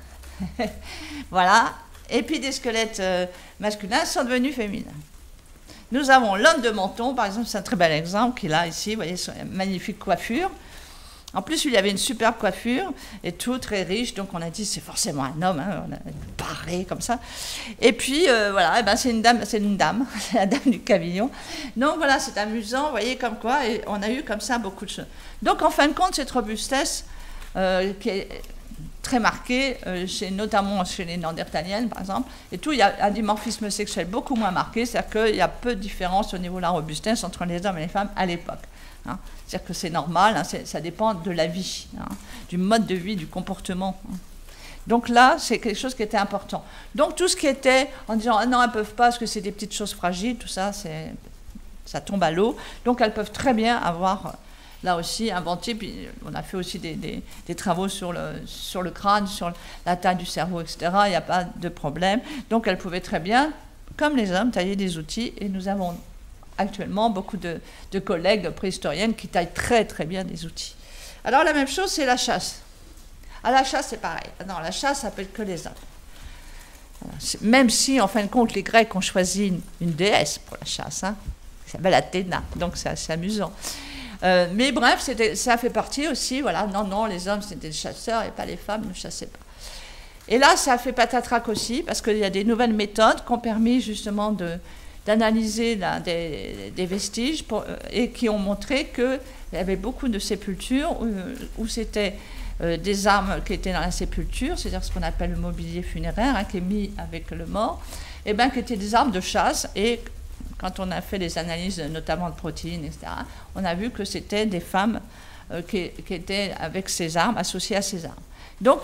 Voilà. Et puis des squelettes euh, masculins sont devenus féminins. Nous avons l'homme de Menton, par exemple, c'est un très bel exemple qu'il a ici. Vous voyez, son magnifique coiffure. En plus, il avait une superbe coiffure et tout, très riche. Donc, on a dit, c'est forcément un homme. Hein, on a paré comme ça. Et puis, euh, voilà, eh ben, c'est une dame, c'est une dame, c'est la dame du Cavillon. Donc, voilà, c'est amusant, vous voyez, comme quoi. Et on a eu comme ça beaucoup de choses. Donc, en fin de compte, cette robustesse, Euh, qui est très marquée, euh, chez, notamment chez les Néandertaliennes, par exemple, et tout, il y a un dimorphisme sexuel beaucoup moins marqué, c'est-à-dire qu'il y a peu de différence au niveau de la robustesse entre les hommes et les femmes à l'époque. Hein. C'est-à-dire que c'est normal, hein, ça dépend de la vie, hein, du mode de vie, du comportement. Hein. Donc là, c'est quelque chose qui était important. Donc tout ce qui était en disant, ah non, elles ne peuvent pas parce que c'est des petites choses fragiles, tout ça, ça tombe à l'eau. Donc elles peuvent très bien avoir... là aussi, inventé, puis on a fait aussi des, des, des travaux sur le, sur le crâne, sur la taille du cerveau, et cetera. Il n'y a pas de problème. Donc, elles pouvaient très bien, comme les hommes, tailler des outils. Et nous avons actuellement beaucoup de, de collègues préhistoriennes qui taillent très, très bien des outils. Alors, la même chose, c'est la chasse. À la chasse, c'est pareil. Non, la chasse, ça peut être que les hommes. Voilà. Même si, en fin de compte, les Grecs ont choisi une, une déesse pour la chasse, hein, qui s'appelle Athéna. Donc, c'est assez amusant. Euh, mais bref, ça fait partie aussi, voilà, non, non, les hommes c'était des chasseurs et pas les femmes ne chassaient pas. Et là, ça a fait patatrac aussi, parce qu'il y a des nouvelles méthodes qui ont permis justement d'analyser des, des vestiges pour, et qui ont montré qu'il y avait beaucoup de sépultures où, où c'était euh, des armes qui étaient dans la sépulture, c'est-à-dire ce qu'on appelle le mobilier funéraire, hein, qui est mis avec le mort, et bien qui étaient des armes de chasse. Et quand on a fait des analyses, notamment de protéines, et cetera, on a vu que c'était des femmes euh, qui, qui étaient avec ces armes, associées à ces armes. Donc,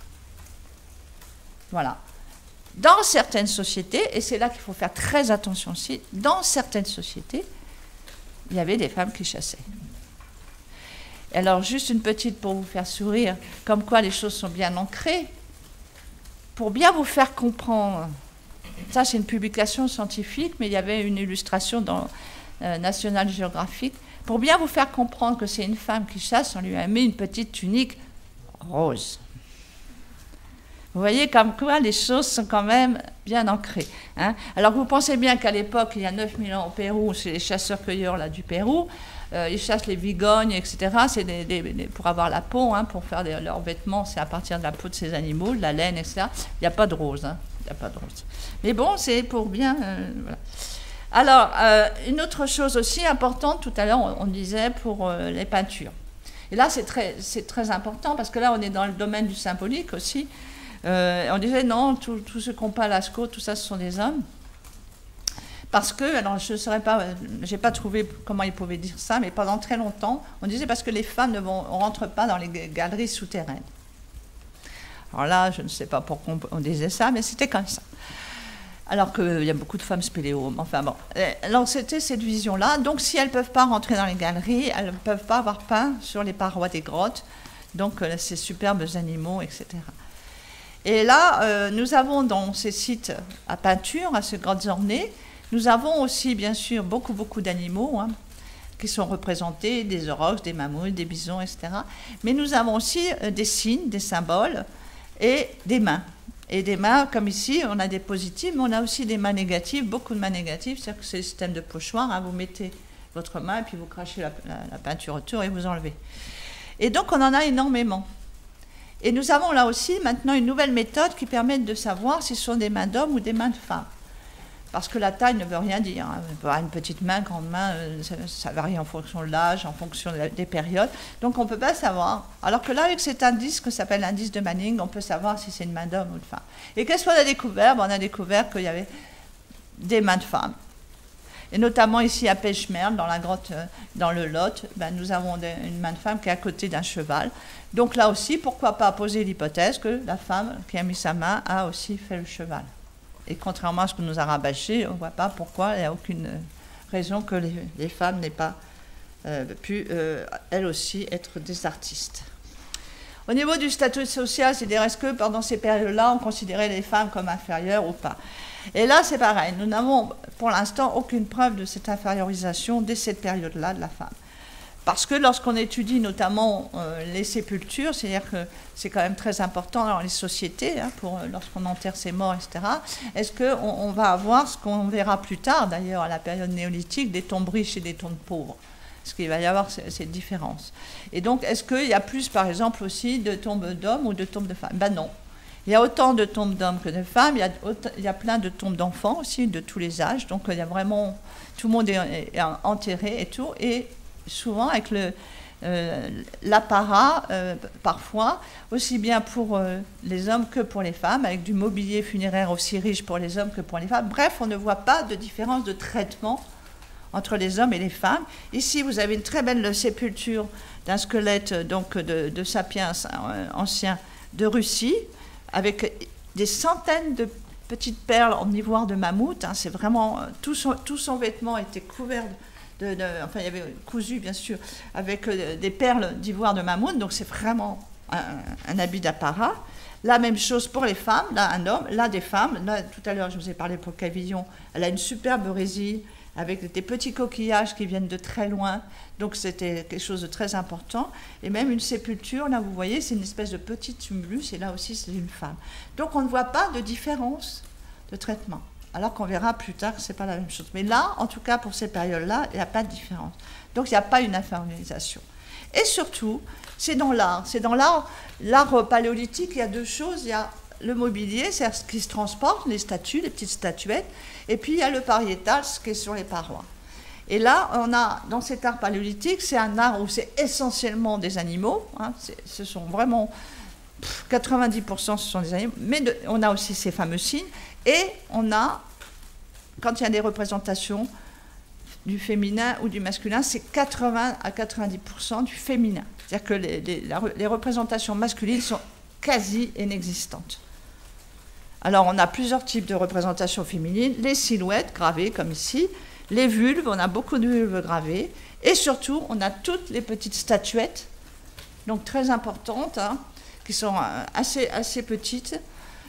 voilà. Dans certaines sociétés, et c'est là qu'il faut faire très attention aussi, dans certaines sociétés, il y avait des femmes qui chassaient. Alors, juste une petite pour vous faire sourire, comme quoi les choses sont bien ancrées, pour bien vous faire comprendre. Ça, c'est une publication scientifique, mais il y avait une illustration dans euh, National Geographic. Pour bien vous faire comprendre que c'est une femme qui chasse, on lui a mis une petite tunique rose. Vous voyez comme quoi les choses sont quand même bien ancrées. Hein. Alors vous pensez bien qu'à l'époque, il y a neuf mille ans au Pérou, chez les chasseurs-cueilleurs là, du Pérou, euh, ils chassent les vigognes, et cetera. C'est des, des, des, pour avoir la peau, hein, pour faire des, leurs vêtements, c'est à partir de la peau de ces animaux, de la laine, et cetera. Il n'y a pas de rose. Hein. Il n'y a pas de rose. Mais bon, c'est pour bien... Euh, voilà. Alors, euh, une autre chose aussi importante, tout à l'heure, on, on disait pour euh, les peintures. Et là, c'est très, c'est très important, parce que là, on est dans le domaine du symbolique aussi. Euh, on disait, non, tout, tout ce qu'on peint à Lascaux, tout ça, ce sont des hommes. Parce que, alors je ne saurais pas, je n'ai pas trouvé comment ils pouvaient dire ça, mais pendant très longtemps, on disait parce que les femmes ne vont, on rentre pas dans les galeries souterraines. Alors là, je ne sais pas pourquoi on disait ça, mais c'était comme ça. Alors qu'il y a beaucoup de femmes spéléo, enfin bon. Alors c'était cette vision-là. Donc si elles ne peuvent pas rentrer dans les galeries, elles ne peuvent pas avoir peint sur les parois des grottes, donc euh, ces superbes animaux, et cetera. Et là, euh, nous avons dans ces sites à peinture, à ces grottes ornées, nous avons aussi, bien sûr, beaucoup, beaucoup d'animaux hein, qui sont représentés, des aurochs, des mammouths, des bisons, et cetera. Mais nous avons aussi euh, des signes, des symboles et des mains. Et des mains, comme ici, on a des positives, mais on a aussi des mains négatives, beaucoup de mains négatives, c'est-à-dire que c'est le système de pochoir, hein, vous mettez votre main et puis vous crachez la, la, la peinture autour et vous enlevez. Et donc, on en a énormément. Et nous avons là aussi maintenant une nouvelle méthode qui permet de savoir si ce sont des mains d'hommes ou des mains de femmes. Parce que la taille ne veut rien dire. Hein. On peut avoir une petite main, grande main, euh, ça, ça varie en fonction de l'âge, en fonction de la, des périodes. Donc on ne peut pas savoir. Alors que là, avec cet indice qui s'appelle l'indice de Manning, on peut savoir si c'est une main d'homme ou de femme. Et qu'est-ce qu'on a découvert? Ben, on a découvert qu'il y avait des mains de femmes. Et notamment ici à Pechmerle, dans la grotte, euh, dans le Lot, ben, nous avons des, une main de femme qui est à côté d'un cheval. Donc là aussi, pourquoi pas poser l'hypothèse que la femme qui a mis sa main a aussi fait le cheval. Et contrairement à ce que nous a rabâché, on ne voit pas pourquoi, il n'y a aucune raison que les, les femmes n'aient pas euh, pu, euh, elles aussi, être des artistes. Au niveau du statut social, c'est-à-dire est-ce que pendant ces périodes-là, on considérait les femmes comme inférieures ou pas? Et là, c'est pareil, nous n'avons pour l'instant aucune preuve de cette infériorisation dès cette période-là de la femme. Parce que lorsqu'on étudie notamment euh, les sépultures, c'est-à-dire que c'est quand même très important dans les sociétés, hein, pour, lorsqu'on enterre ses morts, et cetera, est-ce qu'on on va avoir ce qu'on verra plus tard, d'ailleurs, à la période néolithique, des tombes riches et des tombes pauvres? Est-ce qu'il va y avoir cette différence? Et donc, est-ce qu'il y a plus, par exemple, aussi de tombes d'hommes ou de tombes de femmes? Ben non. Il y a autant de tombes d'hommes que de femmes, il y a, autant, il y a plein de tombes d'enfants aussi, de tous les âges, donc il y a vraiment, tout le monde est, est enterré et tout, et souvent avec le, euh, l'apparat, euh, parfois, aussi bien pour euh, les hommes que pour les femmes, avec du mobilier funéraire aussi riche pour les hommes que pour les femmes. Bref, on ne voit pas de différence de traitement entre les hommes et les femmes. Ici, vous avez une très belle sépulture d'un squelette donc, de, de sapiens euh, anciens de Russie, avec des centaines de petites perles en ivoire de mammouth. Hein, c'est vraiment, tout son, tout son vêtement était couvert de, de, enfin il y avait cousu bien sûr, avec euh, des perles d'ivoire de mammouth, donc c'est vraiment un, un habit d'apparat. La même chose pour les femmes, là un homme, là des femmes. Là, tout à l'heure je vous ai parlé pour Cavillon, elle a une superbe résille avec des petits coquillages qui viennent de très loin, donc c'était quelque chose de très important. Et même une sépulture, là vous voyez, c'est une espèce de petit tumulus, et là aussi c'est une femme. Donc on ne voit pas de différence de traitement, alors qu'on verra plus tard que ce n'est pas la même chose. Mais là, en tout cas pour ces périodes-là, il n'y a pas de différence. Donc il n'y a pas une infériorisation. Et surtout, c'est dans l'art. C'est dans l'art, l'art paléolithique, il y a deux choses. Il y a le mobilier, c'est ce qui se transporte, les statues, les petites statuettes, et puis il y a le pariétal, ce qui est sur les parois. Et là, on a, dans cet art paléolithique, c'est un art où c'est essentiellement des animaux, hein, ce sont vraiment, pff, quatre-vingt-dix pour cent ce sont des animaux, mais de, on a aussi ces fameux signes, et on a, quand il y a des représentations du féminin ou du masculin, c'est quatre-vingts à quatre-vingt-dix pour cent du féminin. C'est-à-dire que les, les, les représentations masculines sont quasi inexistantes. Alors, on a plusieurs types de représentations féminines, les silhouettes gravées, comme ici, les vulves, on a beaucoup de vulves gravées, et surtout, on a toutes les petites statuettes, donc très importantes, hein, qui sont assez, assez petites.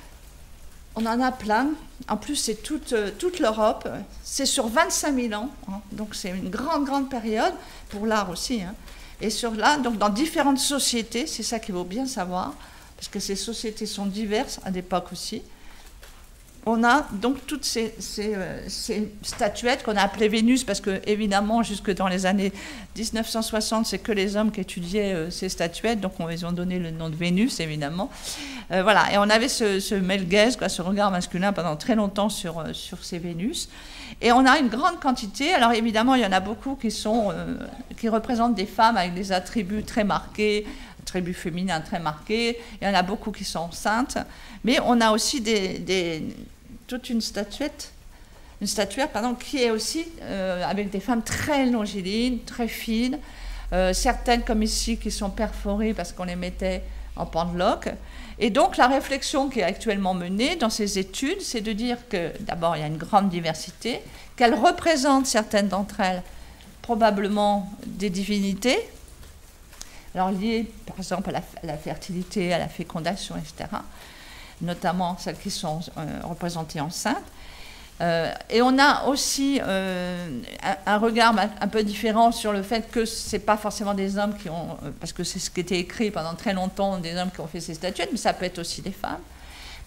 On en a plein. En plus, c'est toute, toute l'Europe. C'est sur vingt-cinq mille ans, hein, donc c'est une grande, grande période, pour l'art aussi. Hein. Et sur là, donc dans différentes sociétés, c'est ça qu'il faut bien savoir, parce que ces sociétés sont diverses à l'époque aussi. On a donc toutes ces, ces, euh, ces statuettes qu'on a appelées Vénus, parce que évidemment, jusque dans les années dix-neuf cent soixante, c'est que les hommes qui étudiaient euh, ces statuettes, donc on les a donné le nom de Vénus, évidemment. Euh, voilà, et on avait ce, ce melgaise, quoi, ce regard masculin pendant très longtemps sur, euh, sur ces Vénus. Et on a une grande quantité, alors évidemment, il y en a beaucoup qui, sont, euh, qui représentent des femmes avec des attributs très marqués, attributs féminins très marqués, il y en a beaucoup qui sont saintes, mais on a aussi des, des, toute une statuette, une statuaire pardon, qui est aussi euh, avec des femmes très longilines, très fines, euh, certaines comme ici qui sont perforées parce qu'on les mettait en pendeloque. Et donc la réflexion qui est actuellement menée dans ces études, c'est de dire que d'abord il y a une grande diversité, qu'elles représentent certaines d'entre elles probablement des divinités, alors liées par exemple à la, à la fertilité, à la fécondation, et cetera, notamment celles qui sont euh, représentées enceintes. Euh, et on a aussi euh, un, un regard un peu différent sur le fait que ce n'est pas forcément des hommes qui ont, parce que c'est ce qui était écrit pendant très longtemps, des hommes qui ont fait ces statuettes, mais ça peut être aussi des femmes.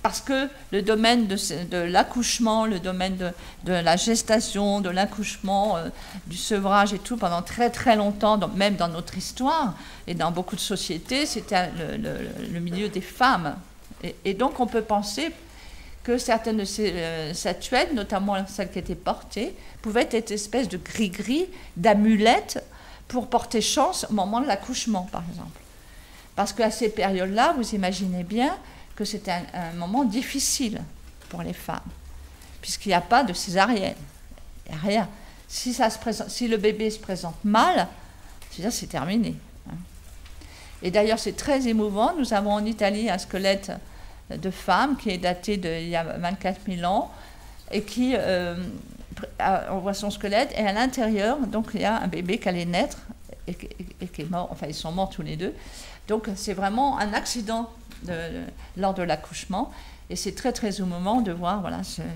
parce que le domaine de, de l'accouchement, le domaine de, de la gestation, de l'accouchement, euh, du sevrage et tout, pendant très très longtemps, donc même dans notre histoire et dans beaucoup de sociétés, c'était le, le, le milieu des femmes. Et, et donc on peut penser que certaines de ces euh, statuettes, notamment celles qui étaient portées, pouvaient être une espèce de gris-gris, d'amulettes pour porter chance au moment de l'accouchement, par exemple. Parce qu'à ces périodes-là, vous imaginez bien que c'était un, un moment difficile pour les femmes, puisqu'il n'y a pas de césarienne, il n'y a rien. Si, ça se présente, si le bébé se présente mal, c'est terminé. Hein. Et d'ailleurs, c'est très émouvant. Nous avons en Italie un squelette de femme qui est daté d'il y a vingt-quatre mille ans, et qui, euh, on voit son squelette, et à l'intérieur, donc il y a un bébé qui allait naître, et, et, et qui est mort, enfin ils sont morts tous les deux. Donc c'est vraiment un accident de, de, lors de l'accouchement, et c'est très très émouvant de voir, voilà,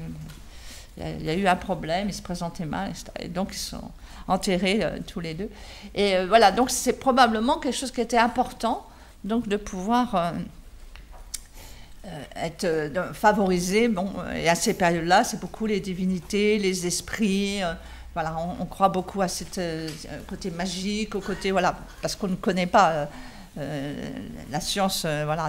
il y, y a eu un problème, ils se présentaient mal, et cetera. Et donc ils sont enterrés euh, tous les deux. Et euh, voilà, donc c'est probablement quelque chose qui était important, donc de pouvoir euh, euh, être euh, favorisé. Bon, et à ces périodes-là, c'est beaucoup les divinités, les esprits. Euh, voilà, on, on croit beaucoup à ce euh, côté magique, au côté, voilà, parce qu'on ne connaît pas. Euh, Euh, la science, euh, voilà,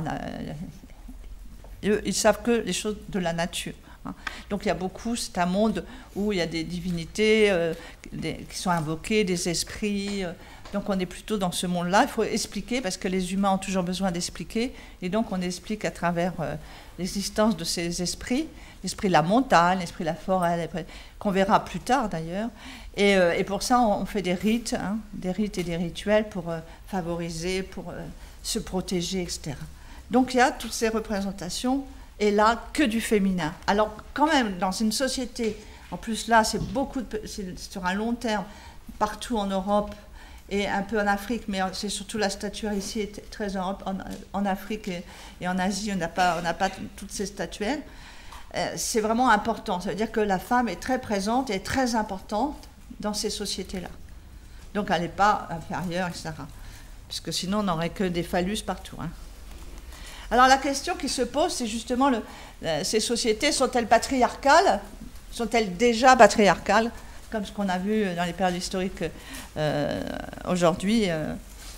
euh, ils savent que les choses de la nature. Hein. Donc il y a beaucoup, c'est un monde où il y a des divinités euh, des, qui sont invoquées, des esprits. Euh, donc on est plutôt dans ce monde-là. Il faut expliquer, parce que les humains ont toujours besoin d'expliquer. Et donc on explique à travers euh, l'existence de ces esprits, l'esprit de la montagne, l'esprit de la forêt, qu'on verra plus tard d'ailleurs. Et, euh, et pour ça, on, on fait des rites, hein, des rites et des rituels pour euh, favoriser, pour euh, se protéger, et cetera. Donc il y a toutes ces représentations, et là, que du féminin. Alors quand même, dans une société, en plus là, c'est beaucoup, c'est sur un long terme, partout en Europe, et un peu en Afrique, mais c'est surtout la statuaire ici est très en Europe, en, en Afrique et, et en Asie, on n'a pas, on n'a pas toutes ces statuettes. Euh, c'est vraiment important, ça veut dire que la femme est très présente et très importante dans ces sociétés-là. Donc elle n'est pas inférieure, et cetera. Puisque sinon on n'aurait que des phallus partout. Hein. Alors la question qui se pose, c'est justement, le, euh, ces sociétés sont-elles patriarcales? Sont-elles déjà patriarcales, comme ce qu'on a vu dans les périodes historiques euh, aujourd'hui euh,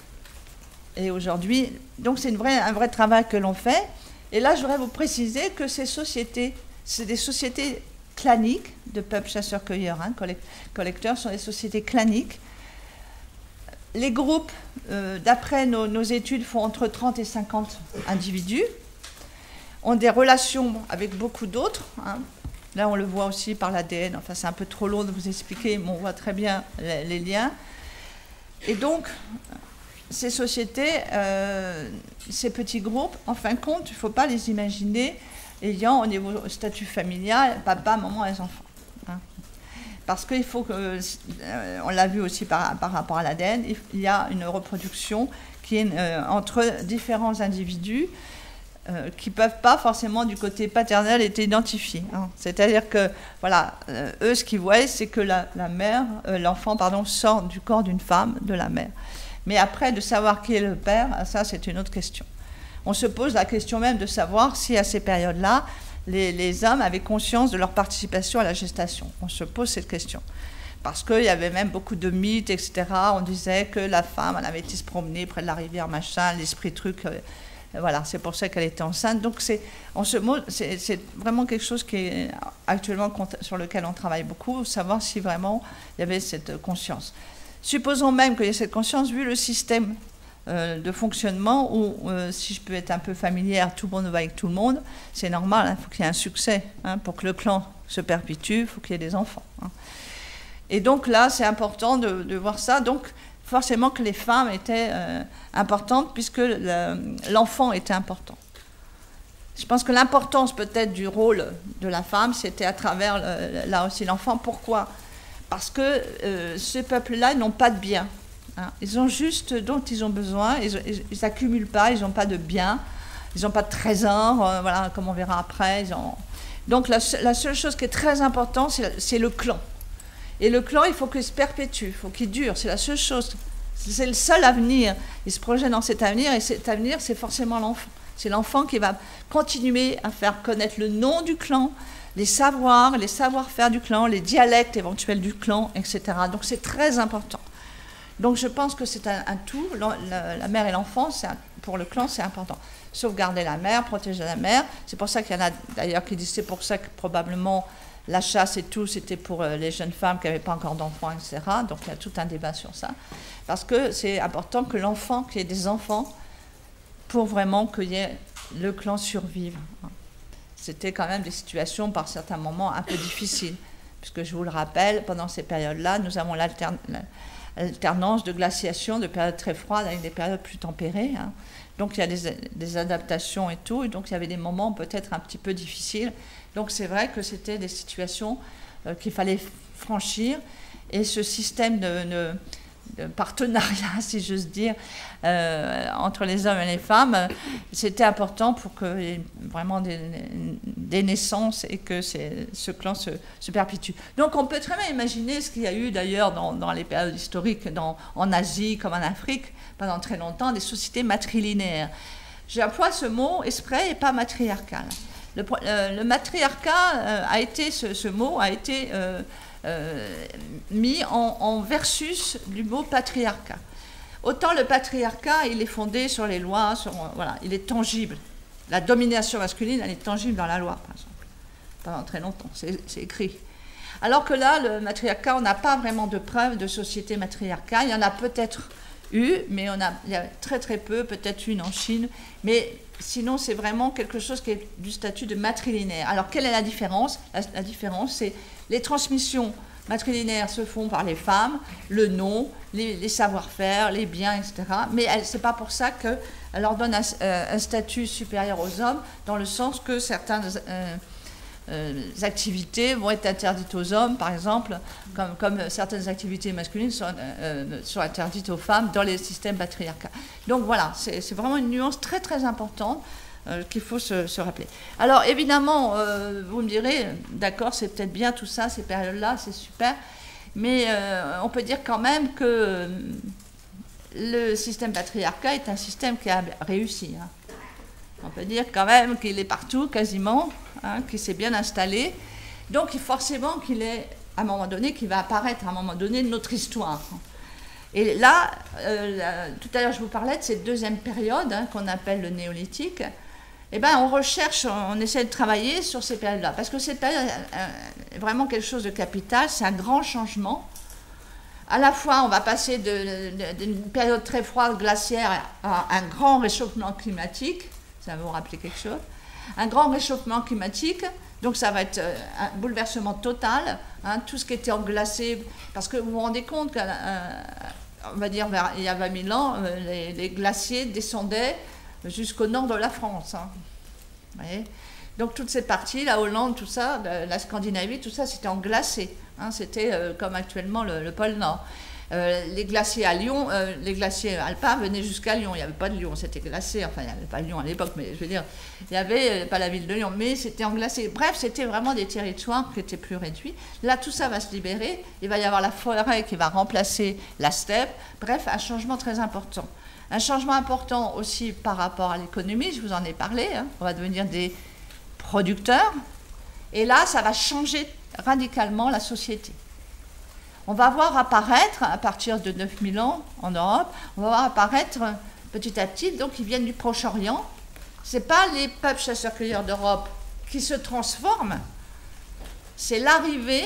et aujourd'hui. Donc c'est un vrai travail que l'on fait. Et là, je voudrais vous préciser que ces sociétés, c'est des sociétés claniques, de peuples chasseurs-cueilleurs, hein, collecteurs, sont des sociétés claniques. Les groupes, euh, d'après nos, nos études, font entre trente et cinquante individus, ont des relations avec beaucoup d'autres. Hein. Là, on le voit aussi par l'A D N. Enfin, c'est un peu trop long de vous expliquer, mais on voit très bien les, les liens. Et donc, ces sociétés, euh, ces petits groupes, en fin de compte, il ne faut pas les imaginer ayant au niveau statut familial, papa, maman et les enfants. Hein. Parce qu'il faut que, euh, on l'a vu aussi par, par rapport à l'A D N, il y a une reproduction qui est euh, entre différents individus euh, qui ne peuvent pas forcément du côté paternel être identifiés. Hein. C'est-à-dire que, voilà, euh, eux, ce qu'ils voient, c'est que la, la mère, euh, l'enfant, pardon, sort du corps d'une femme, de la mère. Mais après, de savoir qui est le père, ça, c'est une autre question. On se pose la question même de savoir si, à ces périodes-là, les, les hommes avaient conscience de leur participation à la gestation. On se pose cette question. Parce qu'il y avait même beaucoup de mythes, et cetera. On disait que la femme, elle avait été se promener près de la rivière, machin, l'esprit truc. Euh, voilà, c'est pour ça qu'elle était enceinte. Donc, c'est, on se, c'est, c'est vraiment quelque chose qui est actuellement sur lequel on travaille beaucoup, savoir si vraiment il y avait cette conscience. Supposons même qu'il y ait cette conscience, vu le système euh, de fonctionnement, où euh, si je peux être un peu familière, tout le monde va avec tout le monde, c'est normal, il hein, faut qu'il y ait un succès. Hein, pour que le clan se perpétue, il faut qu'il y ait des enfants. Hein. Et donc là, c'est important de, de voir ça. Donc, forcément que les femmes étaient euh, importantes, puisque le, l'enfant était important. Je pense que l'importance peut-être du rôle de la femme, c'était à travers, le, là aussi, l'enfant. Pourquoi ? Parce que euh, ces peuples-là, ils n'ont pas de biens. Hein. Ils ont juste dont ils ont besoin. Ils n'accumulent pas, ils n'ont pas de biens. Ils n'ont pas de trésors, euh, voilà, comme on verra après. Ils ont... Donc la, la seule chose qui est très importante, c'est, c'est le clan. Et le clan, il faut qu'il se perpétue, il faut qu'il dure. C'est la seule chose. C'est le seul avenir. Il se projette dans cet avenir, et cet avenir, c'est forcément l'enfant. C'est l'enfant qui va continuer à faire connaître le nom du clan, les savoirs, les savoir-faire du clan, les dialectes éventuels du clan, et cetera. Donc c'est très important. Donc je pense que c'est un, un tout. La, la, la mère et l'enfant, pour le clan, c'est important. Sauvegarder la mère, protéger la mère. C'est pour ça qu'il y en a d'ailleurs qui disent c'est pour ça que probablement la chasse et tout, c'était pour les jeunes femmes qui n'avaient pas encore d'enfants, et cetera. Donc il y a tout un débat sur ça. Parce que c'est important que l'enfant, qu'il y ait des enfants, pour vraiment que y ait, le clan survive. C'était quand même des situations par certains moments un peu difficiles. Puisque je vous le rappelle, pendant ces périodes-là, nous avons l'alternance de glaciation, de périodes très froides avec des périodes plus tempérées. Hein. Donc il y a des, des adaptations et tout, et donc il y avait des moments peut-être un petit peu difficiles. Donc c'est vrai que c'était des situations euh, qu'il fallait franchir, et ce système de, de, de partenariat, si j'ose dire, euh, entre les hommes et les femmes, euh, c'était important pour qu'il y ait vraiment des, des naissances et que ce clan se, se perpétue. Donc on peut très bien imaginer ce qu'il y a eu d'ailleurs dans, dans les périodes historiques dans, en Asie comme en Afrique, pendant très longtemps, des sociétés matrilinéaires. J'emploie ce mot exprès et pas matriarcal. Le, euh, le matriarcat euh, a été, ce, ce mot a été euh, euh, mis en, en versus du mot patriarcat. Autant le patriarcat, il est fondé sur les lois, sur, voilà, il est tangible. La domination masculine, elle est tangible dans la loi, par exemple. Pendant très longtemps, c'est écrit. Alors que là, le matriarcat, on n'a pas vraiment de preuves de société matriarcale. Il y en a peut-être eu, mais on a, il y a très très peu, peut-être une en Chine, mais sinon c'est vraiment quelque chose qui est du statut de matrilinéaire. Alors quelle est la différence? La, la différence, c'est les transmissions matrilinéaires se font par les femmes, le nom, les, les savoir-faire, les biens, et cetera. Mais ce n'est pas pour ça qu'elle leur donne un, euh, un statut supérieur aux hommes, dans le sens que certains... Euh, Euh, activités vont être interdites aux hommes, par exemple, comme, comme certaines activités masculines sont, euh, sont interdites aux femmes dans les systèmes patriarcaux. Donc voilà, c'est vraiment une nuance très très importante euh, qu'il faut se, se rappeler. Alors évidemment, euh, vous me direz, d'accord, c'est peut-être bien tout ça, ces périodes-là, c'est super, mais euh, on peut dire quand même que euh, le système patriarcal est un système qui a réussi. Hein. On peut dire quand même qu'il est partout, quasiment, hein, qu'il s'est bien installé. Donc, forcément, qu'il est, à un moment donné, qu'il va apparaître à un moment donné de notre histoire. Et là, euh, tout à l'heure, je vous parlais de cette deuxième période, hein, qu'on appelle le néolithique. Eh bien, on recherche, on essaie de travailler sur ces périodes-là. Parce que cette période est vraiment quelque chose de capital, c'est un grand changement. À la fois, on va passer d'une période très froide, glaciaire, à un grand réchauffement climatique. Ça va vous rappeler quelque chose. Un grand réchauffement climatique, donc ça va être un bouleversement total, hein, tout ce qui était englacé, parce que vous vous rendez compte qu'on va dire vers, il y a vingt mille ans, les, les glaciers descendaient jusqu'au nord de la France. Hein. Vous voyez ? Donc toute cette partie, la Hollande, tout ça, la Scandinavie, tout ça, c'était englacé. Hein, c'était euh, comme actuellement le, le pôle Nord. Euh, les glaciers à Lyon, euh, les glaciers alpins venaient jusqu'à Lyon. Il n'y avait pas de Lyon, c'était glacé. Enfin, il n'y avait pas de Lyon à l'époque, mais je veux dire, il n'y avait euh, pas la ville de Lyon, mais c'était englacé. Bref, c'était vraiment des territoires qui étaient plus réduits. Là, tout ça va se libérer. Il va y avoir la forêt qui va remplacer la steppe. Bref, un changement très important. Un changement important aussi par rapport à l'économie, je vous en ai parlé. Hein. On va devenir des producteurs. Et là, ça va changer radicalement la société. On va voir apparaître, à partir de neuf mille ans en Europe, on va voir apparaître petit à petit, donc ils viennent du Proche-Orient. Ce n'est pas les peuples chasseurs-cueilleurs d'Europe qui se transforment, c'est l'arrivée,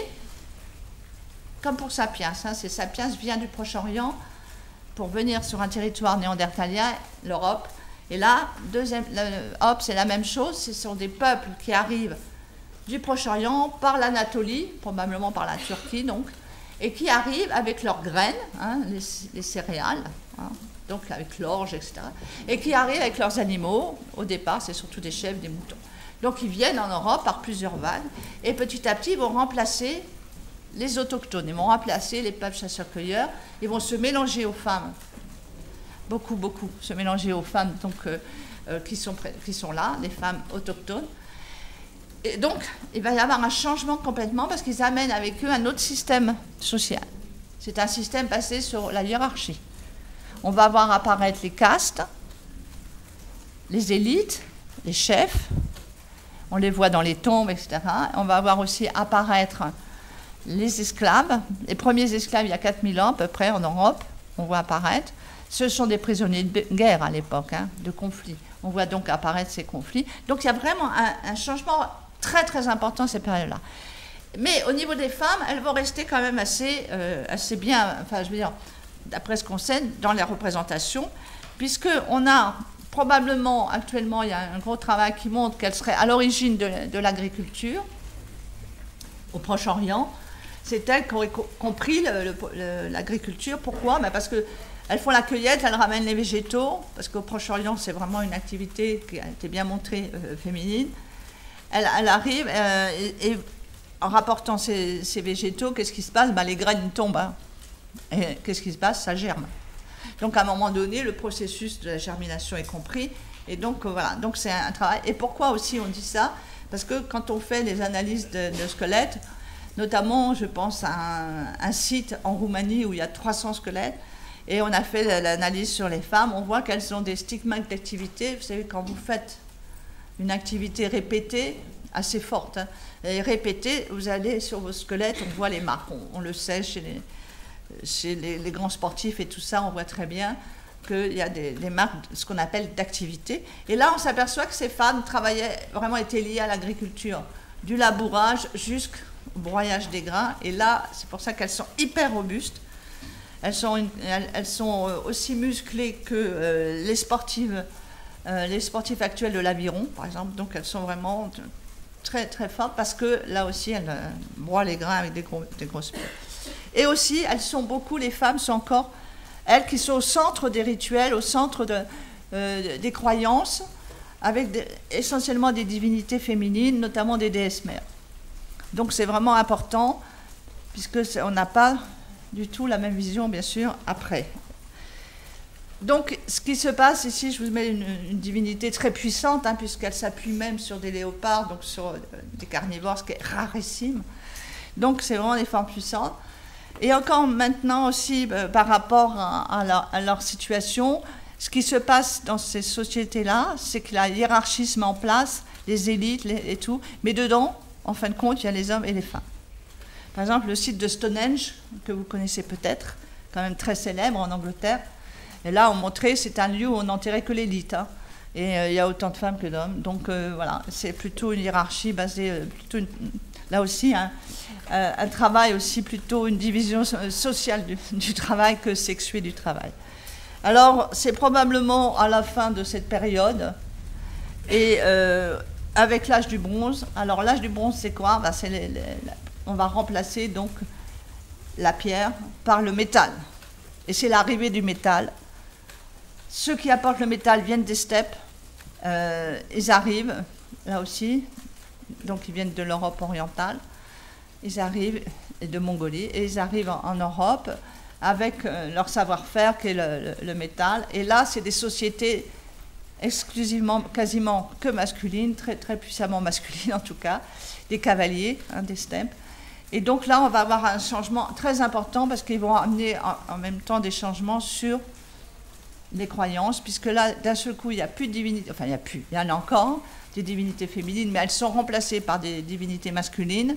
comme pour Sapiens, hein, c'est Sapiens vient du Proche-Orient pour venir sur un territoire néandertalien, l'Europe. Et là, deuxième, hop, c'est la même chose, ce sont des peuples qui arrivent du Proche-Orient par l'Anatolie, probablement par la Turquie donc, et qui arrivent avec leurs graines, hein, les, les céréales, hein, donc avec l'orge, et cetera, et qui arrivent avec leurs animaux. Au départ, c'est surtout des chèvres, des moutons. Donc ils viennent en Europe par plusieurs vagues, et petit à petit, ils vont remplacer les autochtones, ils vont remplacer les peuples chasseurs-cueilleurs, ils vont se mélanger aux femmes, beaucoup, beaucoup, se mélanger aux femmes donc, euh, euh, qui, sont, qui sont là, les femmes autochtones. Et donc, il va y avoir un changement complètement parce qu'ils amènent avec eux un autre système social. C'est un système basé sur la hiérarchie. On va voir apparaître les castes, les élites, les chefs, on les voit dans les tombes, et cetera. On va voir aussi apparaître les esclaves. Les premiers esclaves, il y a quatre mille ans à peu près en Europe, on voit apparaître. Ce sont des prisonniers de guerre à l'époque, hein, de conflits. On voit donc apparaître ces conflits. Donc il y a vraiment un, un changement très très important à cette période-là. Mais au niveau des femmes, elles vont rester quand même assez, euh, assez bien, enfin je veux dire, d'après ce qu'on sait, dans les représentations, puisqu'on a probablement, actuellement, il y a un gros travail qui montre qu'elles seraient à l'origine de, de l'agriculture au Proche-Orient. C'est elles qui auraient co compris l'agriculture. Pourquoi? Ben parce qu'elles font la cueillette, elles ramènent les végétaux, parce qu'au Proche-Orient, c'est vraiment une activité qui a été bien montrée euh, féminine. Elle, elle arrive euh, et, et en rapportant ces, ces végétaux, qu'est-ce qui se passe? Ben, les graines tombent. Hein. Et qu'est-ce qui se passe? Ça germe. Donc, à un moment donné, le processus de la germination est compris. Et donc, euh, voilà. Donc, c'est un, un travail. Et pourquoi aussi on dit ça? Parce que quand on fait les analyses de, de squelettes, notamment, je pense à un, un site en Roumanie où il y a trois cents squelettes, et on a fait l'analyse sur les femmes, on voit qu'elles ont des stigmates d'activité. Vous savez, quand vous faites une activité répétée, assez forte, hein, et répétée, vous allez sur vos squelettes, on voit les marques. On, on le sait chez les... Chez les, les grands sportifs et tout ça, on voit très bien qu'il y a des, des marques, ce qu'on appelle d'activité. Et là, on s'aperçoit que ces femmes travaillaient, vraiment étaient liées à l'agriculture, du labourage jusqu'au broyage des grains. Et là, c'est pour ça qu'elles sont hyper robustes. Elles sont, une, elles, elles sont aussi musclées que euh, les, sportives, euh, les sportifs actuels de l'aviron, par exemple. Donc, elles sont vraiment très, très fortes parce que là aussi, elles euh, broient les grains avec des, gros, des grosses pelles. Et aussi, elles sont beaucoup, les femmes sont encore, elles qui sont au centre des rituels, au centre de, euh, des croyances, avec des, essentiellement des divinités féminines, notamment des déesses mères. Donc c'est vraiment important, puisqu'on n'a pas du tout la même vision, bien sûr, après. Donc ce qui se passe ici, je vous mets une, une divinité très puissante, hein, puisqu'elle s'appuie même sur des léopards, donc sur euh, des carnivores, ce qui est rarissime. Donc c'est vraiment des formes puissantes. Et encore maintenant aussi, euh, par rapport à, à, leur, à leur situation, ce qui se passe dans ces sociétés-là, c'est que la hiérarchie se met en place, les élites les, et tout, mais dedans, en fin de compte, il y a les hommes et les femmes. Par exemple, le site de Stonehenge, que vous connaissez peut-être, quand même très célèbre en Angleterre, et là, on montrait, c'est un lieu où on n'enterrait que l'élite, hein, et euh, il y a autant de femmes que d'hommes. Donc euh, voilà, c'est plutôt une hiérarchie basée, euh, plutôt une, là aussi, hein, euh, un travail aussi plutôt une division sociale du, du travail que sexuée du travail. Alors, c'est probablement à la fin de cette période, et euh, avec l'âge du bronze. Alors, l'âge du bronze, c'est quoi? Ben, c'est les, les, on va remplacer donc la pierre par le métal. Et c'est l'arrivée du métal. Ceux qui apportent le métal viennent des steppes. Euh, ils arrivent, là aussi, donc ils viennent de l'Europe orientale. Ils arrivent, et de Mongolie, et ils arrivent en, en Europe avec euh, leur savoir-faire qui est le, le, le métal. Et là, c'est des sociétés exclusivement, quasiment que masculines, très, très puissamment masculines en tout cas, des cavaliers, hein, des steppes. Et donc là, on va avoir un changement très important parce qu'ils vont amener en, en même temps des changements sur les croyances, puisque là, d'un seul coup, il n'y a plus de divinités, enfin, il n'y a plus, il y en a encore, des divinités féminines, mais elles sont remplacées par des divinités masculines,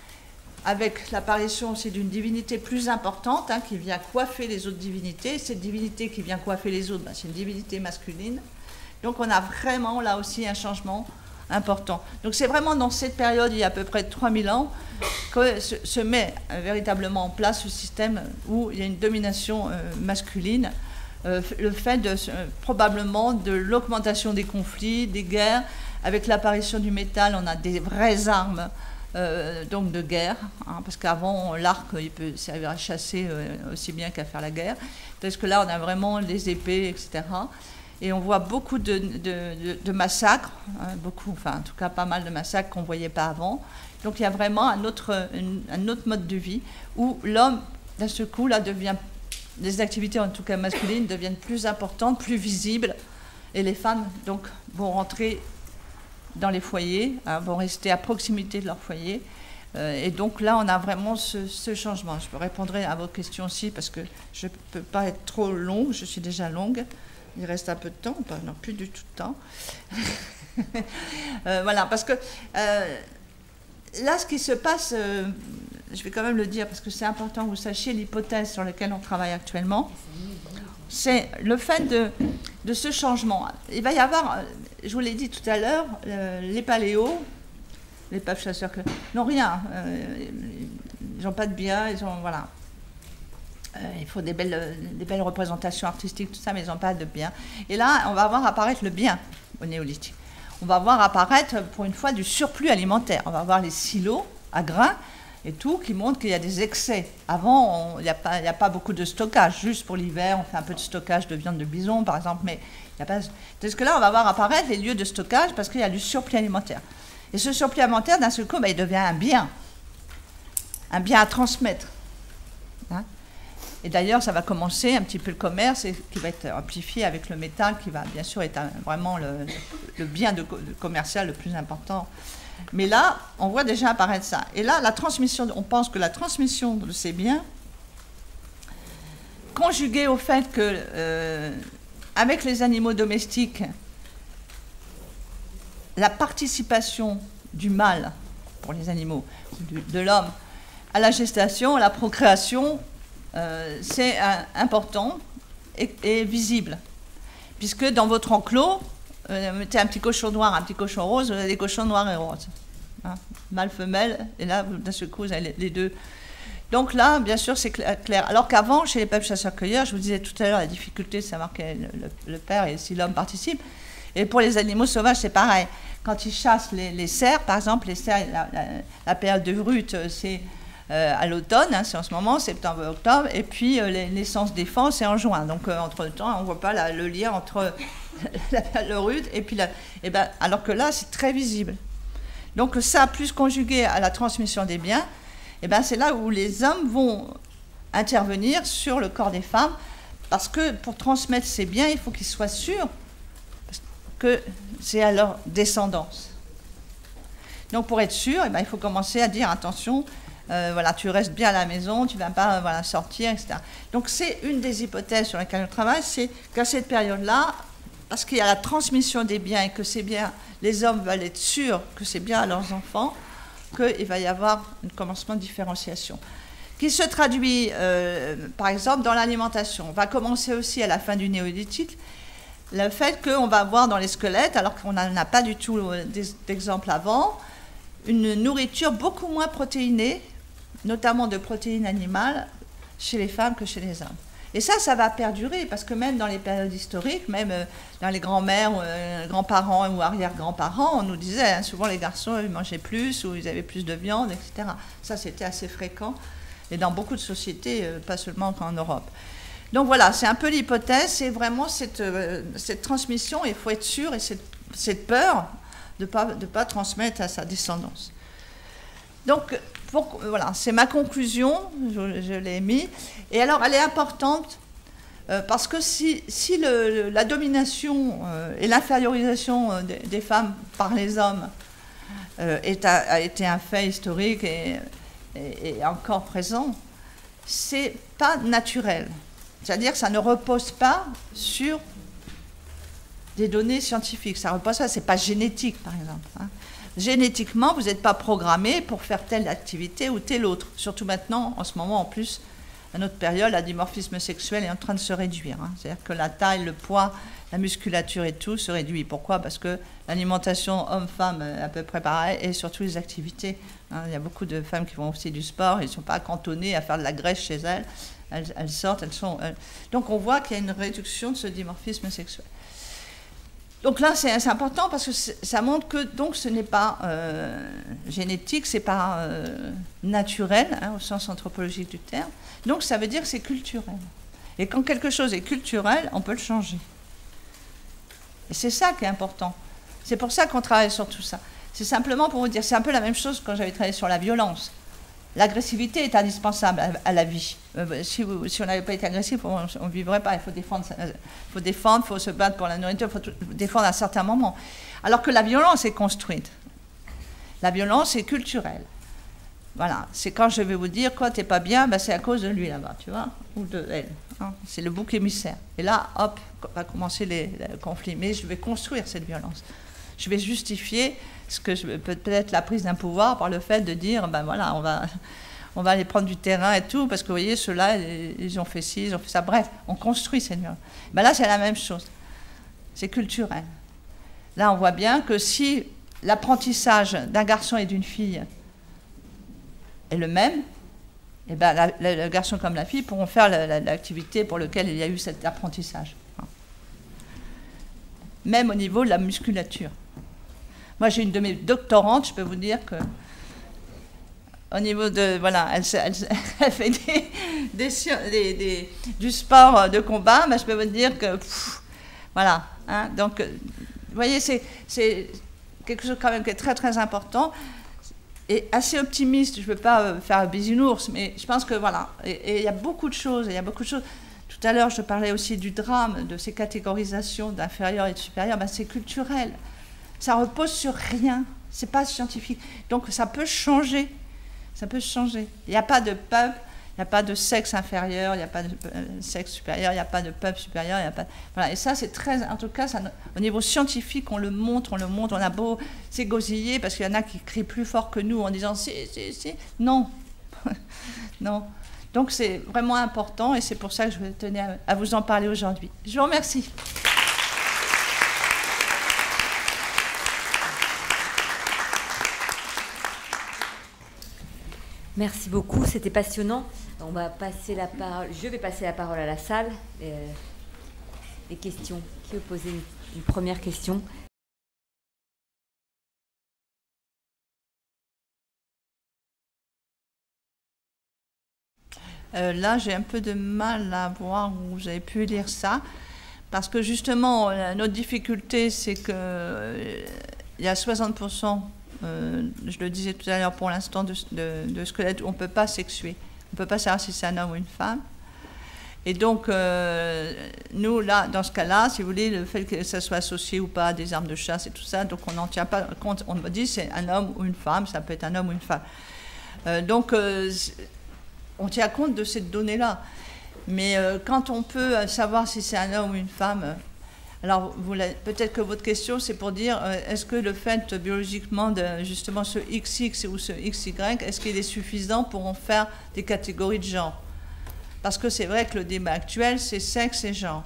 avec l'apparition aussi d'une divinité plus importante, hein, qui vient coiffer les autres divinités. Cette divinité qui vient coiffer les autres, ben, c'est une divinité masculine. Donc on a vraiment là aussi un changement important. Donc c'est vraiment dans cette période, il y a à peu près trois mille ans, que se, se met euh, véritablement en place ce système où il y a une domination euh, masculine. Euh, le fait de, euh, probablement de l'augmentation des conflits, des guerres. Avec l'apparition du métal, on a des vraies armes euh, donc de guerre, hein, parce qu'avant, l'arc, il peut servir à chasser euh, aussi bien qu'à faire la guerre. Parce que là, on a vraiment les épées, et cetera. Et on voit beaucoup de, de, de, de massacres, hein, beaucoup, enfin en tout cas pas mal de massacres qu'on ne voyait pas avant. Donc il y a vraiment un autre, une, un autre mode de vie où l'homme, d'un seul coup, là, devient, les activités en tout cas masculines deviennent plus importantes, plus visibles, et les femmes donc vont rentrer dans les foyers, hein, vont rester à proximité de leur foyer. Euh, et donc là, on a vraiment ce, ce changement. Je peux répondre à vos questions aussi parce que je ne peux pas être trop longue, je suis déjà longue. il reste un peu de temps, pas, non, plus du tout de temps. euh, voilà, parce que euh, là, ce qui se passe, euh, je vais quand même le dire, parce que c'est important que vous sachiez l'hypothèse sur laquelle on travaille actuellement, c'est le fait de, de ce changement. Il va y avoir, je vous l'ai dit tout à l'heure, euh, les paléos, les peuples chasseurs n'ont rien, euh, ils n'ont pas de biens, ils ont, voilà. Euh, il faut des belles, des belles représentations artistiques, tout ça, mais ils n'ont pas de bien. Et là, on va voir apparaître le bien au néolithique. On va voir apparaître, pour une fois, du surplus alimentaire. On va voir les silos à grains et tout, qui montrent qu'il y a des excès. Avant, il n'y a, a pas beaucoup de stockage. Juste pour l'hiver, on fait un peu de stockage de viande de bison, par exemple, mais il n'y a pas... Parce que là, on va voir apparaître les lieux de stockage parce qu'il y a du surplus alimentaire. Et ce surplus alimentaire, d'un seul coup, ben, il devient un bien. Un bien à transmettre. Hein? Et d'ailleurs, ça va commencer un petit peu le commerce et qui va être amplifié avec le métal, qui va bien sûr être un, vraiment le, le bien de, de commercial le plus important. Mais là, on voit déjà apparaître ça. Et là, la transmission, on pense que la transmission de ces biens, conjuguée au fait que, euh, avec les animaux domestiques, la participation du mâle pour les animaux, de, de l'homme, à la gestation, à la procréation, Euh, c'est euh, important et, et visible. Puisque dans votre enclos, euh, vous mettez un petit cochon noir, un petit cochon rose, vous avez des cochons noirs et roses. Hein, mâle, femelle, et là, d'un seul coup, vous avez les, les deux. Donc là, bien sûr, c'est clair. Alors qu'avant, chez les peuples chasseurs-cueilleurs, je vous disais tout à l'heure la difficulté de savoir quel est le, le père et si l'homme participe. Et pour les animaux sauvages, c'est pareil. Quand ils chassent les, les cerfs, par exemple, les cerfs, la, la, la période de brut, c'est... Euh, à l'automne, hein, c'est en ce moment, septembre, octobre, et puis euh, les naissances des fans, c'est en juin. Donc, euh, entre-temps, on ne voit pas la, le lien entre la, le rude et puis la... Et ben, alors que là, c'est très visible. Donc, ça, plus conjugué à la transmission des biens, et ben, c'est là où les hommes vont intervenir sur le corps des femmes, parce que pour transmettre ces biens, il faut qu'ils soient sûrs que c'est à leur descendance. Donc, pour être sûr, et ben, il faut commencer à dire, attention, Euh, voilà, tu restes bien à la maison, tu ne vas pas euh, voilà, sortir, et cetera. Donc c'est une des hypothèses sur lesquelles on travaille, c'est qu'à cette période-là, parce qu'il y a la transmission des biens et que c'est bien, les hommes veulent être sûrs que c'est bien à leurs enfants, qu'il va y avoir un commencement de différenciation, qui se traduit, euh, par exemple, dans l'alimentation. On va commencer aussi à la fin du néolithique, le fait qu'on va avoir dans les squelettes, alors qu'on n'en a pas du tout d'exemple avant, une nourriture beaucoup moins protéinée, notamment de protéines animales, chez les femmes que chez les hommes. Et ça, ça va perdurer, parce que même dans les périodes historiques, même euh, dans les grands-mères, euh, grands-parents ou arrière-grands-parents, on nous disait, hein, souvent les garçons, ils mangeaient plus, ou ils avaient plus de viande, et cetera. Ça, c'était assez fréquent, et dans beaucoup de sociétés, euh, pas seulement qu'en Europe. Donc voilà, c'est un peu l'hypothèse, c'est vraiment cette, euh, cette transmission, il faut être sûr, et cette, cette peur de ne pas, de pas transmettre à sa descendance. Donc, pour, voilà, c'est ma conclusion, je, je l'ai mis. Et alors, elle est importante euh, parce que si, si le, le, la domination euh, et l'infériorisation euh, des, des femmes par les hommes euh, est a, a été un fait historique et, et, et encore présent, c'est pas naturel. C'est-à-dire que ça ne repose pas sur des données scientifiques. Ça repose pas, c'est pas génétique, par exemple. Hein. Génétiquement, vous n'êtes pas programmé pour faire telle activité ou telle autre. Surtout maintenant, en ce moment, en plus, à notre période, le dimorphisme sexuel est en train de se réduire. Hein. C'est-à-dire que la taille, le poids, la musculature et tout se réduit. Pourquoi ? Parce que l'alimentation homme-femme est à peu près pareil, et surtout les activités. Hein. Il y a beaucoup de femmes qui font aussi du sport, elles ne sont pas cantonnées à faire de la graisse chez elles. Elles, elles sortent, elles sont... Elles... Donc on voit qu'il y a une réduction de ce dimorphisme sexuel. Donc là, c'est important parce que ça montre que donc, ce n'est pas euh, génétique, ce n'est pas euh, naturel, hein, au sens anthropologique du terme. Donc ça veut dire que c'est culturel. Et quand quelque chose est culturel, on peut le changer. Et c'est ça qui est important. C'est pour ça qu'on travaille sur tout ça. C'est simplement pour vous dire, c'est un peu la même chose quand j'avais travaillé sur la violence. L'agressivité est indispensable à, à la vie. Euh, si, vous, si on n'avait pas été agressif, on ne vivrait pas. Il faut défendre, il faut défendre, il faut se battre pour la nourriture, il faut tout, défendre à un certain moment. Alors que la violence est construite. La violence est culturelle. Voilà, c'est quand je vais vous dire, quoi, t'es pas bien, ben c'est à cause de lui là-bas, tu vois, ou de elle. Hein. C'est le bouc émissaire. Et là, hop, va commencer les, les conflits. Mais je vais construire cette violence. Je vais justifier ce que je, peut-être la prise d'un pouvoir par le fait de dire, ben voilà, on va, on va aller prendre du terrain et tout, parce que vous voyez, ceux-là, ils ont fait ci, ils ont fait ça. Bref, on construit cette violence. Ben là, c'est la même chose. C'est culturel. Là, on voit bien que si l'apprentissage d'un garçon et d'une fille est le même, eh ben, la, la, le garçon comme la fille pourront faire l'activité pour laquelle il y a eu cet apprentissage. Même au niveau de la musculature. Moi, j'ai une de mes doctorantes, je peux vous dire que au niveau de... Voilà, elle, elle, elle fait des, des, des, des, du sport de combat, mais je peux vous dire que... Pff, voilà. Hein, donc, vous voyez, c'est quelque chose quand même qui est très, très important. Et assez optimiste, je ne veux pas faire un bisounours, mais je pense que voilà, et il y a beaucoup de choses, il y a beaucoup de choses. Tout à l'heure, je parlais aussi du drame, de ces catégorisations d'inférieur et de supérieur, ben, c'est culturel. Ça repose sur rien, c'est pas scientifique. Donc ça peut changer, ça peut changer. Il n'y a pas de peuple, il n'y a pas de sexe inférieur, il n'y a pas de sexe supérieur, il n'y a pas de peuple supérieur, il n'y a pas... Voilà. Et ça, c'est très... En tout cas, ça, au niveau scientifique, on le montre, on le montre, on a beau s'égosiller, parce qu'il y en a qui crient plus fort que nous en disant « si, si, si ». Non. Non. Donc, c'est vraiment important, et c'est pour ça que je tenais à, à vous en parler aujourd'hui. Je vous remercie. Merci beaucoup, c'était passionnant. On va passer la parole, je vais passer la parole à la salle. Euh, les questions. Qui veut poser une, une première question? euh, Là, j'ai un peu de mal à voir où vous avez pu lire ça, parce que justement, notre difficulté, c'est que euh, il y a soixante pour cent, euh, je le disais tout à l'heure, pour l'instant, de, de, de squelettes où on ne peut pas sexuer. On ne peut pas savoir si c'est un homme ou une femme. Et donc, euh, nous, là, dans ce cas-là, si vous voulez, le fait que ça soit associé ou pas à des armes de chasse et tout ça, donc on n'en tient pas compte. On me dit c'est un homme ou une femme, ça peut être un homme ou une femme. Euh, donc, euh, on tient compte de cette donnée-là. Mais euh, quand on peut savoir si c'est un homme ou une femme, euh, alors peut-être que votre question, c'est pour dire, euh, est-ce que le fait biologiquement de justement ce X X ou ce X Y, est-ce qu'il est suffisant pour en faire des catégories de genre? Parce que c'est vrai que le débat actuel, c'est sexe et genre.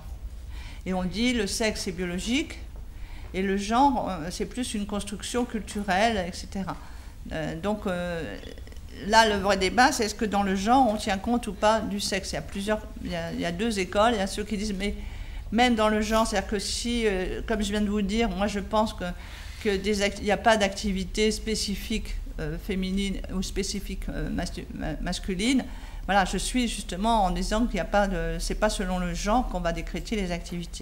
Et on dit le sexe est biologique et le genre, c'est plus une construction culturelle, et cetera. Euh, donc euh, là, le vrai débat, c'est est-ce que dans le genre, on tient compte ou pas du sexe? Il y a plusieurs, il y a, il y a deux écoles. Il y a ceux qui disent, mais même dans le genre, c'est-à-dire que si, euh, comme je viens de vous dire, moi je pense que qu'il n'y a pas d'activité spécifique euh, féminine ou spécifique euh, mas masculine. Voilà, je suis justement en disant qu'il n'y a pas de... C'est pas selon le genre qu'on va décréter les activités.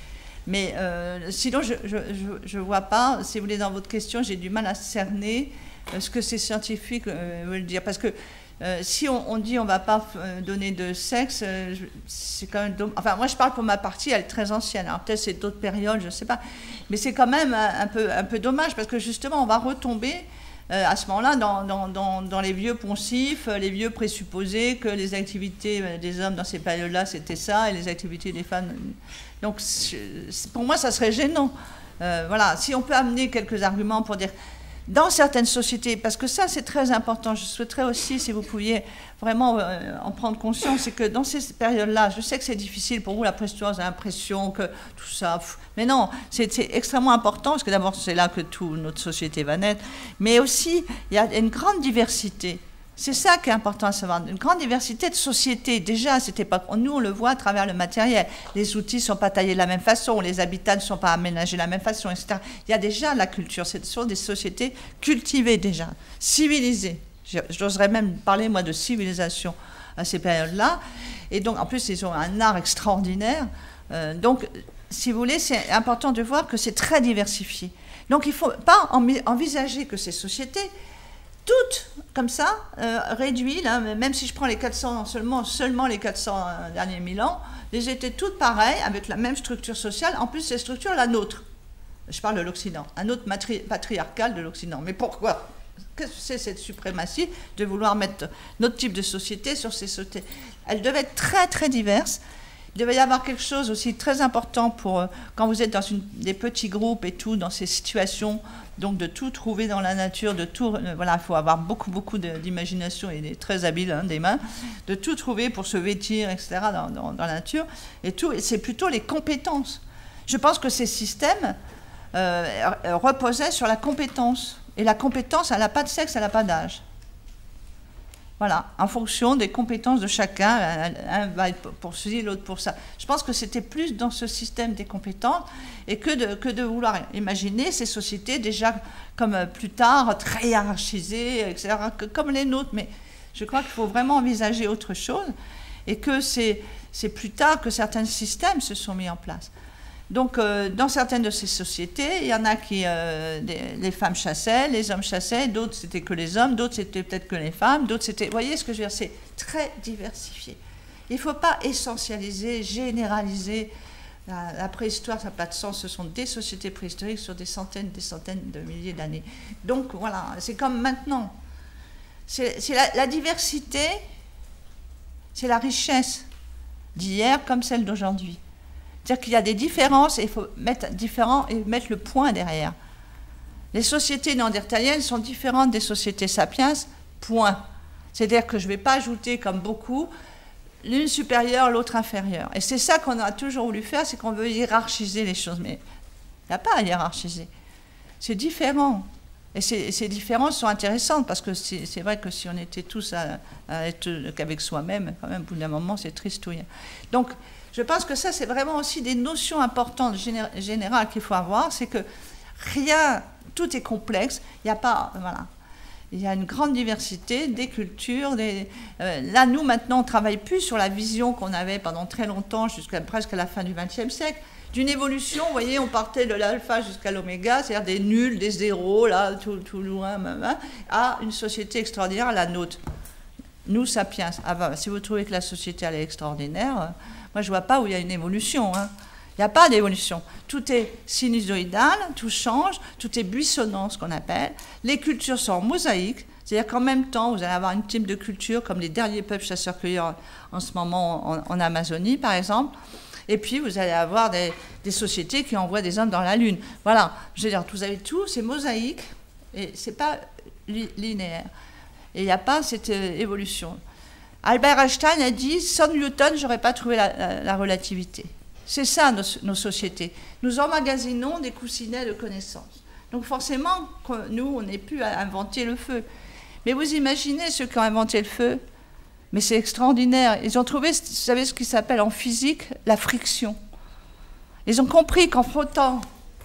Mais euh, sinon, je ne vois pas, si vous voulez, dans votre question, j'ai du mal à cerner euh, ce que ces scientifiques euh, veulent dire. Parce que euh, si on, on dit on ne va pas euh, donner de sexe, euh, c'est quand même... Enfin, moi, je parle pour ma partie, elle est très ancienne. Alors peut-être c'est d'autres périodes, je ne sais pas. Mais c'est quand même un, un, peu, un peu dommage, parce que justement, on va retomber... Euh, à ce moment-là, dans, dans, dans, dans les vieux poncifs, les vieux présupposés que les activités des hommes dans ces périodes-là, c'était ça, et les activités des femmes... Donc, pour moi, ça serait gênant. Euh, voilà, si on peut amener quelques arguments pour dire, dans certaines sociétés, parce que ça, c'est très important, je souhaiterais aussi, si vous pouviez vraiment euh, en prendre conscience, c'est que dans ces périodes-là, je sais que c'est difficile pour vous, la préhistoire, vous avez l'impression que tout ça... Pff, mais non, c'est extrêmement important, parce que d'abord, c'est là que toute notre société va naître, mais aussi, il y a une grande diversité. C'est ça qui est important à savoir, une grande diversité de sociétés. Déjà, à cette époque, nous, on le voit à travers le matériel. Les outils ne sont pas taillés de la même façon, les habitats ne sont pas aménagés de la même façon, et cetera. Il y a déjà la culture, ce sont des sociétés cultivées déjà, civilisées. J'oserais même parler, moi, de civilisation à ces périodes-là. Et donc, en plus, ils ont un art extraordinaire. Euh, donc, si vous voulez, c'est important de voir que c'est très diversifié. Donc, il ne faut pas envisager que ces sociétés, toutes comme ça, euh, réduites, là, même si je prends les quatre cents, seulement, seulement les quatre cents derniers mille ans, elles étaient toutes pareilles, avec la même structure sociale. En plus, ces structures, la nôtre. Je parle de l'Occident, un autre patriarcal de l'Occident. Mais pourquoi? Qu'est-ce que c'est cette suprématie de vouloir mettre notre type de société sur ces sociétés? Elle devait être très très diverse. Il devait y avoir quelque chose aussi très important pour euh, quand vous êtes dans une, des petits groupes et tout, dans ces situations, donc de tout trouver dans la nature, de tout, euh, voilà, il faut avoir beaucoup beaucoup d'imagination et des très habiles hein, des mains, de tout trouver pour se vêtir, et cetera dans, dans, dans la nature et tout. Et c'est plutôt les compétences. Je pense que ces systèmes euh, reposaient sur la compétence. Et la compétence, elle n'a pas de sexe, elle n'a pas d'âge. Voilà, en fonction des compétences de chacun, un va être pour ceci, l'autre pour ça. Je pense que c'était plus dans ce système des compétences et que de, que de vouloir imaginer ces sociétés déjà comme plus tard très hiérarchisées, et cetera, comme les nôtres. Mais je crois qu'il faut vraiment envisager autre chose et que c'est plus tard que certains systèmes se sont mis en place. Donc, euh, dans certaines de ces sociétés, il y en a qui, euh, des, les femmes chassaient, les hommes chassaient, d'autres c'était que les hommes, d'autres c'était peut-être que les femmes, d'autres c'était... Vous voyez ce que je veux dire? C'est très diversifié. Il ne faut pas essentialiser, généraliser. La, la préhistoire, ça n'a pas de sens. Ce sont des sociétés préhistoriques sur des centaines, des centaines de milliers d'années. Donc, voilà, c'est comme maintenant. C'est la, la diversité, c'est la richesse d'hier comme celle d'aujourd'hui. C'est-à-dire qu'il y a des différences et il faut mettre différents et mettre le point derrière. Les sociétés néandertaliennes sont différentes des sociétés sapiens, point. C'est-à-dire que je ne vais pas ajouter comme beaucoup l'une supérieure, l'autre inférieure. Et c'est ça qu'on a toujours voulu faire, c'est qu'on veut hiérarchiser les choses. Mais il n'y a pas à hiérarchiser. C'est différent. Et ces, ces différences sont intéressantes parce que c'est vrai que si on était tous à, à être qu'avec soi-même, quand même, au bout d'un moment, c'est tristouille. Donc, je pense que ça, c'est vraiment aussi des notions importantes, générales qu'il faut avoir, c'est que rien, tout est complexe, il n'y a pas, voilà, il y a une grande diversité des cultures, des, euh, là, nous, maintenant, on ne travaille plus sur la vision qu'on avait pendant très longtemps, jusqu'à presque à la fin du vingtième siècle, d'une évolution, vous voyez, on partait de l'alpha jusqu'à l'oméga, c'est-à-dire des nuls, des zéros, là, tout, tout loin, à une société extraordinaire, la nôtre. Nous, sapiens. Ah ben, si vous trouvez que la société, elle est extraordinaire, moi, je ne vois pas où il y a une évolution. Hein. Il n'y a pas d'évolution. Tout est sinusoïdal, tout change, tout est buissonnant, ce qu'on appelle. Les cultures sont en mosaïque, c'est-à-dire qu'en même temps, vous allez avoir une type de culture, comme les derniers peuples chasseurs-cueilleurs en ce moment en, en Amazonie, par exemple. Et puis, vous allez avoir des, des sociétés qui envoient des hommes dans la Lune. Voilà, je veux dire, vous avez tout, c'est mosaïque, et ce n'est pas li linéaire. Et il n'y a pas cette euh, évolution. Albert Einstein a dit, sans Newton, je n'aurais pas trouvé la, la, la relativité. C'est ça, nos, nos sociétés. Nous emmagasinons des coussinets de connaissances. Donc forcément, nous, on n'est plus à inventer le feu. Mais vous imaginez ceux qui ont inventé le feu? Mais c'est extraordinaire. Ils ont trouvé, vous savez ce qui s'appelle en physique, la friction. Ils ont compris qu'en frottant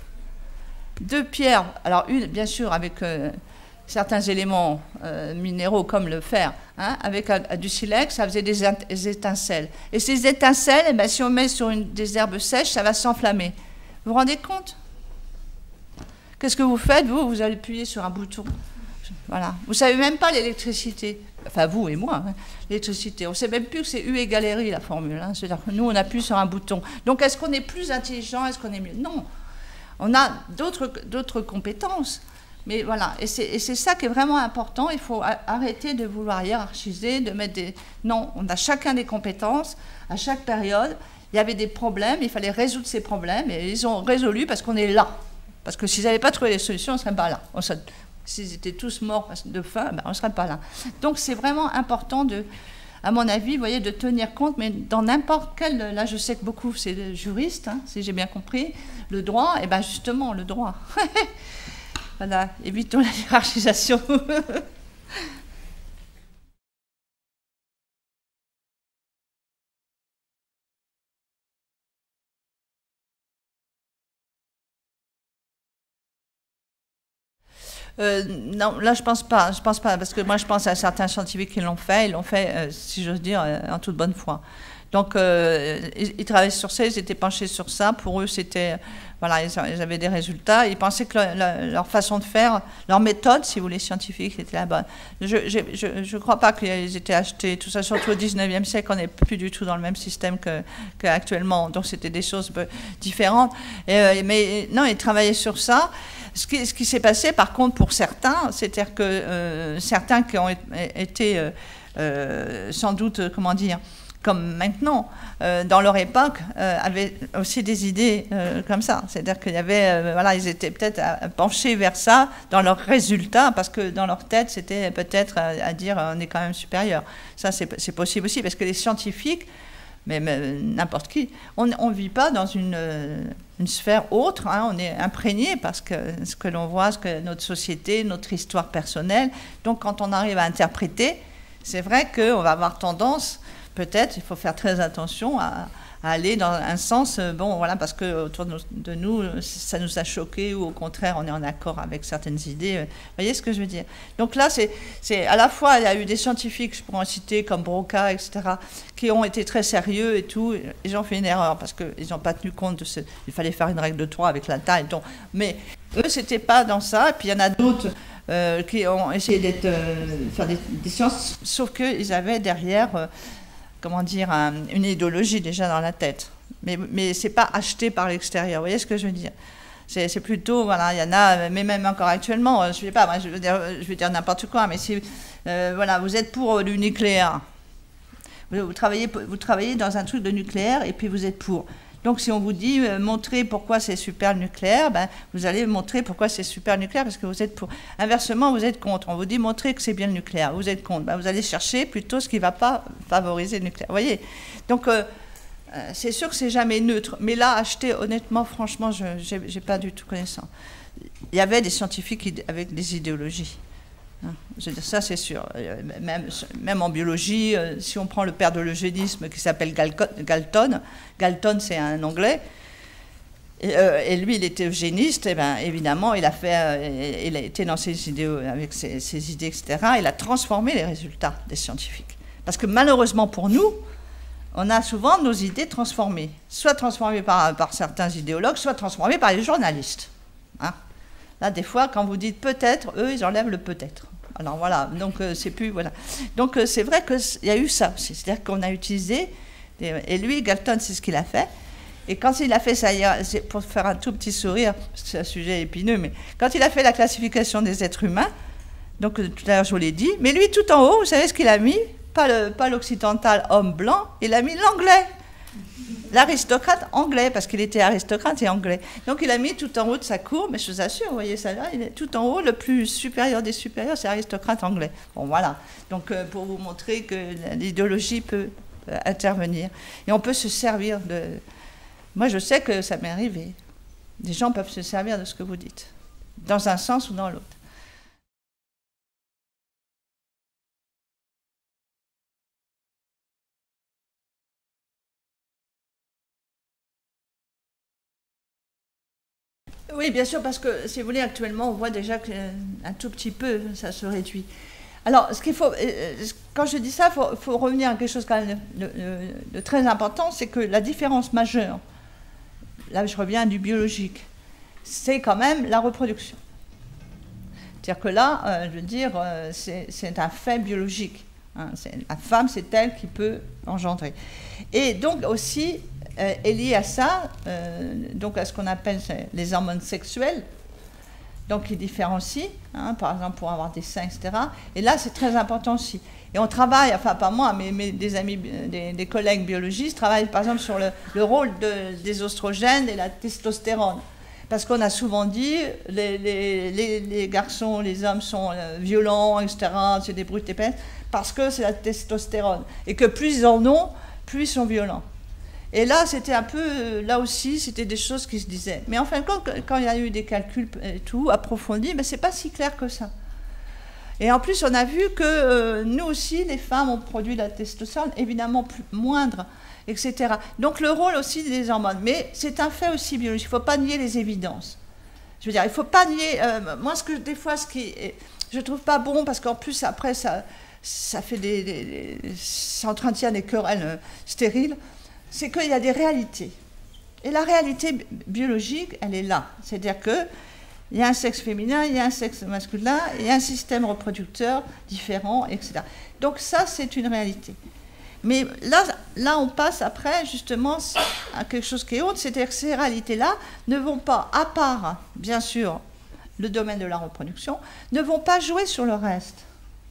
deux pierres, alors une, bien sûr, avec... Euh, certains éléments euh, minéraux comme le fer, hein, avec euh, du silex, ça faisait des, des étincelles. Et ces étincelles, eh ben, si on met sur une, des herbes sèches, ça va s'enflammer. Vous vous rendez compte? Qu'est-ce que vous faites? Vous, vous allez appuyer sur un bouton. Voilà. Vous ne savez même pas l'électricité. Enfin, vous et moi, hein, l'électricité. On ne sait même plus que c'est U égale R I, la formule. Hein. C'est-à-dire que nous, on appuie sur un bouton. Donc, est-ce qu'on est plus intelligent? Est-ce qu'on est mieux? Non. On a d'autres compétences. Mais voilà, et c'est ça qui est vraiment important. Il faut arrêter de vouloir hiérarchiser, de mettre des... Non, on a chacun des compétences. À chaque période, il y avait des problèmes, il fallait résoudre ces problèmes, et ils ont résolu parce qu'on est là. Parce que s'ils n'avaient pas trouvé les solutions, on ne serait pas là. S'ils étaient tous morts de faim, ben on ne serait pas là. Donc c'est vraiment important, de, à mon avis, vous voyez, de tenir compte, mais dans n'importe quel... Là, je sais que beaucoup, c'est juristes, hein, si j'ai bien compris. Le droit, et bien justement, le droit. Voilà, évitons la hiérarchisation. Euh, non, là je pense pas, je pense pas, parce que moi je pense à certains scientifiques qui l'ont fait, ils l'ont fait, euh, si j'ose dire, euh, en toute bonne foi. Donc euh, ils, ils travaillaient sur ça, ils étaient penchés sur ça. Pour eux, c'était voilà, ils, ils avaient des résultats. Ils pensaient que le, le, leur façon de faire, leur méthode, si vous voulez, scientifique, était la bonne. Je ne crois pas qu'ils étaient achetés, tout ça, surtout au dix-neuvième siècle, on n'est plus du tout dans le même système qu'actuellement. Donc c'était des choses différentes. Et, mais non, ils travaillaient sur ça. Ce qui, ce qui s'est passé, par contre, pour certains, c'est-à-dire que euh, certains qui ont été euh, euh, sans doute, comment dire, comme maintenant, euh, dans leur époque, euh, avaient aussi des idées euh, comme ça. C'est-à-dire qu'il y avait, euh, voilà, ils étaient peut-être penchés vers ça dans leurs résultats, parce que dans leur tête, c'était peut-être à, à dire on est quand même supérieur. Ça, c'est possible aussi, parce que les scientifiques, mais, mais n'importe qui, on ne vit pas dans une, une sphère autre, hein, on est imprégné parce que ce que l'on voit, ce que notre société, notre histoire personnelle. Donc, quand on arrive à interpréter, c'est vrai qu'on va avoir tendance, peut-être, il faut faire très attention à, à aller dans un sens, bon, voilà, parce que autour de nous, de nous, ça nous a choqués, ou au contraire, on est en accord avec certaines idées. Vous voyez ce que je veux dire? Donc là, c'est à la fois, il y a eu des scientifiques, je pourrais en citer, comme Broca, et cetera, qui ont été très sérieux et tout. Ils ont fait une erreur, parce qu'ils n'ont pas tenu compte de ce... Il fallait faire une règle de trois avec la taille. Donc, mais eux, c'était pas dans ça. Et puis, il y en a d'autres euh, qui ont essayé d'être... Euh, faire des, des sciences, sauf qu'ils avaient derrière... Euh, comment dire, un, une idéologie déjà dans la tête. Mais, mais ce n'est pas acheté par l'extérieur. Vous voyez ce que je veux dire? C'est plutôt, voilà, il y en a, mais même encore actuellement, je ne sais pas, moi, je veux dire, je veux dire n'importe quoi, mais si, euh, voilà, vous êtes pour du nucléaire, vous, vous, travaillez, vous travaillez dans un truc de nucléaire et puis vous êtes pour. Donc, si on vous dit euh, montrer pourquoi c'est super le nucléaire, ben, vous allez montrer pourquoi c'est super le nucléaire parce que vous êtes pour. Inversement, vous êtes contre. On vous dit montrer que c'est bien le nucléaire. Vous êtes contre. Ben, vous allez chercher plutôt ce qui ne va pas favoriser le nucléaire. Vous voyez? Donc, euh, euh, c'est sûr que c'est jamais neutre. Mais là, acheter, honnêtement, franchement, je n'ai pas du tout connaissance. Il y avait des scientifiques avec des idéologies. Je veux dire, ça, c'est sûr. Même, même en biologie, euh, si on prend le père de l'eugénisme qui s'appelle Galton, Galton, c'est un Anglais, et, euh, et lui, il était eugéniste, et ben, évidemment, il a, fait, euh, il a été dans ses idées, avec ses, ses idées, et cetera. Il a transformé les résultats des scientifiques. Parce que malheureusement pour nous, on a souvent nos idées transformées, soit transformées par, par certains idéologues, soit transformées par les journalistes. Hein? Là, des fois, quand vous dites peut-être, eux, ils enlèvent le peut-être. Alors voilà, donc euh, c'est plus, voilà. Donc euh, c'est vrai qu'il y a eu ça aussi, c'est-à-dire qu'on a utilisé, et lui, Galton, c'est ce qu'il a fait, et quand il a fait ça, c'est pour faire un tout petit sourire, parce que c'est un sujet épineux, mais quand il a fait la classification des êtres humains, donc tout à l'heure je vous l'ai dit, mais lui, tout en haut, vous savez ce qu'il a mis? Pas l'occidental homme blanc, il a mis l'anglais. L'aristocrate anglais, parce qu'il était aristocrate et anglais. Donc il a mis tout en haut de sa courbe, mais je vous assure, vous voyez ça là, il est tout en haut, le plus supérieur des supérieurs, c'est aristocrate anglais. Bon voilà, donc euh, pour vous montrer que l'idéologie peut euh, intervenir. Et on peut se servir de... Moi je sais que ça m'est arrivé. Des gens peuvent se servir de ce que vous dites, dans un sens ou dans l'autre. Oui, bien sûr, parce que, si vous voulez, actuellement, on voit déjà qu'un tout petit peu, ça se réduit. Alors, ce qu'il faut, quand je dis ça, il faut, faut revenir à quelque chose quand même de, de, de très important, c'est que la différence majeure, là je reviens du biologique, c'est quand même la reproduction. C'est-à-dire que là, euh, je veux dire, euh, c'est un fait biologique. Hein, la femme, c'est elle qui peut engendrer. Et donc aussi... Euh, est lié à ça, euh, donc à ce qu'on appelle les hormones sexuelles, donc qui différencient, hein, par exemple pour avoir des seins, et cetera. Et là, c'est très important aussi. Et on travaille, enfin pas moi, mais, mais des amis, des, des collègues biologistes travaillent par exemple sur le, le rôle de, des oestrogènes et la testostérone. Parce qu'on a souvent dit, les, les, les, les garçons, les hommes sont euh, violents, et cetera, c'est des brutes et pètes, parce que c'est la testostérone. Et que plus ils en ont, plus ils sont violents. Et là, c'était un peu, là aussi, c'était des choses qui se disaient. Mais en fin de compte, quand il y a eu des calculs et tout, approfondis, mais c'est pas si clair que ça. Et en plus, on a vu que euh, nous aussi, les femmes ont produit la testostérone, évidemment plus, moindre, et cetera. Donc le rôle aussi des hormones. Mais c'est un fait aussi biologique, il ne faut pas nier les évidences. Je veux dire, il ne faut pas nier... Euh, moi, ce que, des fois, ce qui est, je ne trouve pas bon, parce qu'en plus, après, ça, ça fait des... des ça entretient des querelles euh, stériles, c'est qu'il y a des réalités. Et la réalité biologique, elle est là. C'est-à-dire que il y a un sexe féminin, il y a un sexe masculin, il y a un système reproducteur différent, et cetera. Donc ça, c'est une réalité. Mais là, là, on passe après, justement, à quelque chose qui est autre, c'est-à-dire que ces réalités-là ne vont pas, à part, bien sûr, le domaine de la reproduction, ne vont pas jouer sur le reste.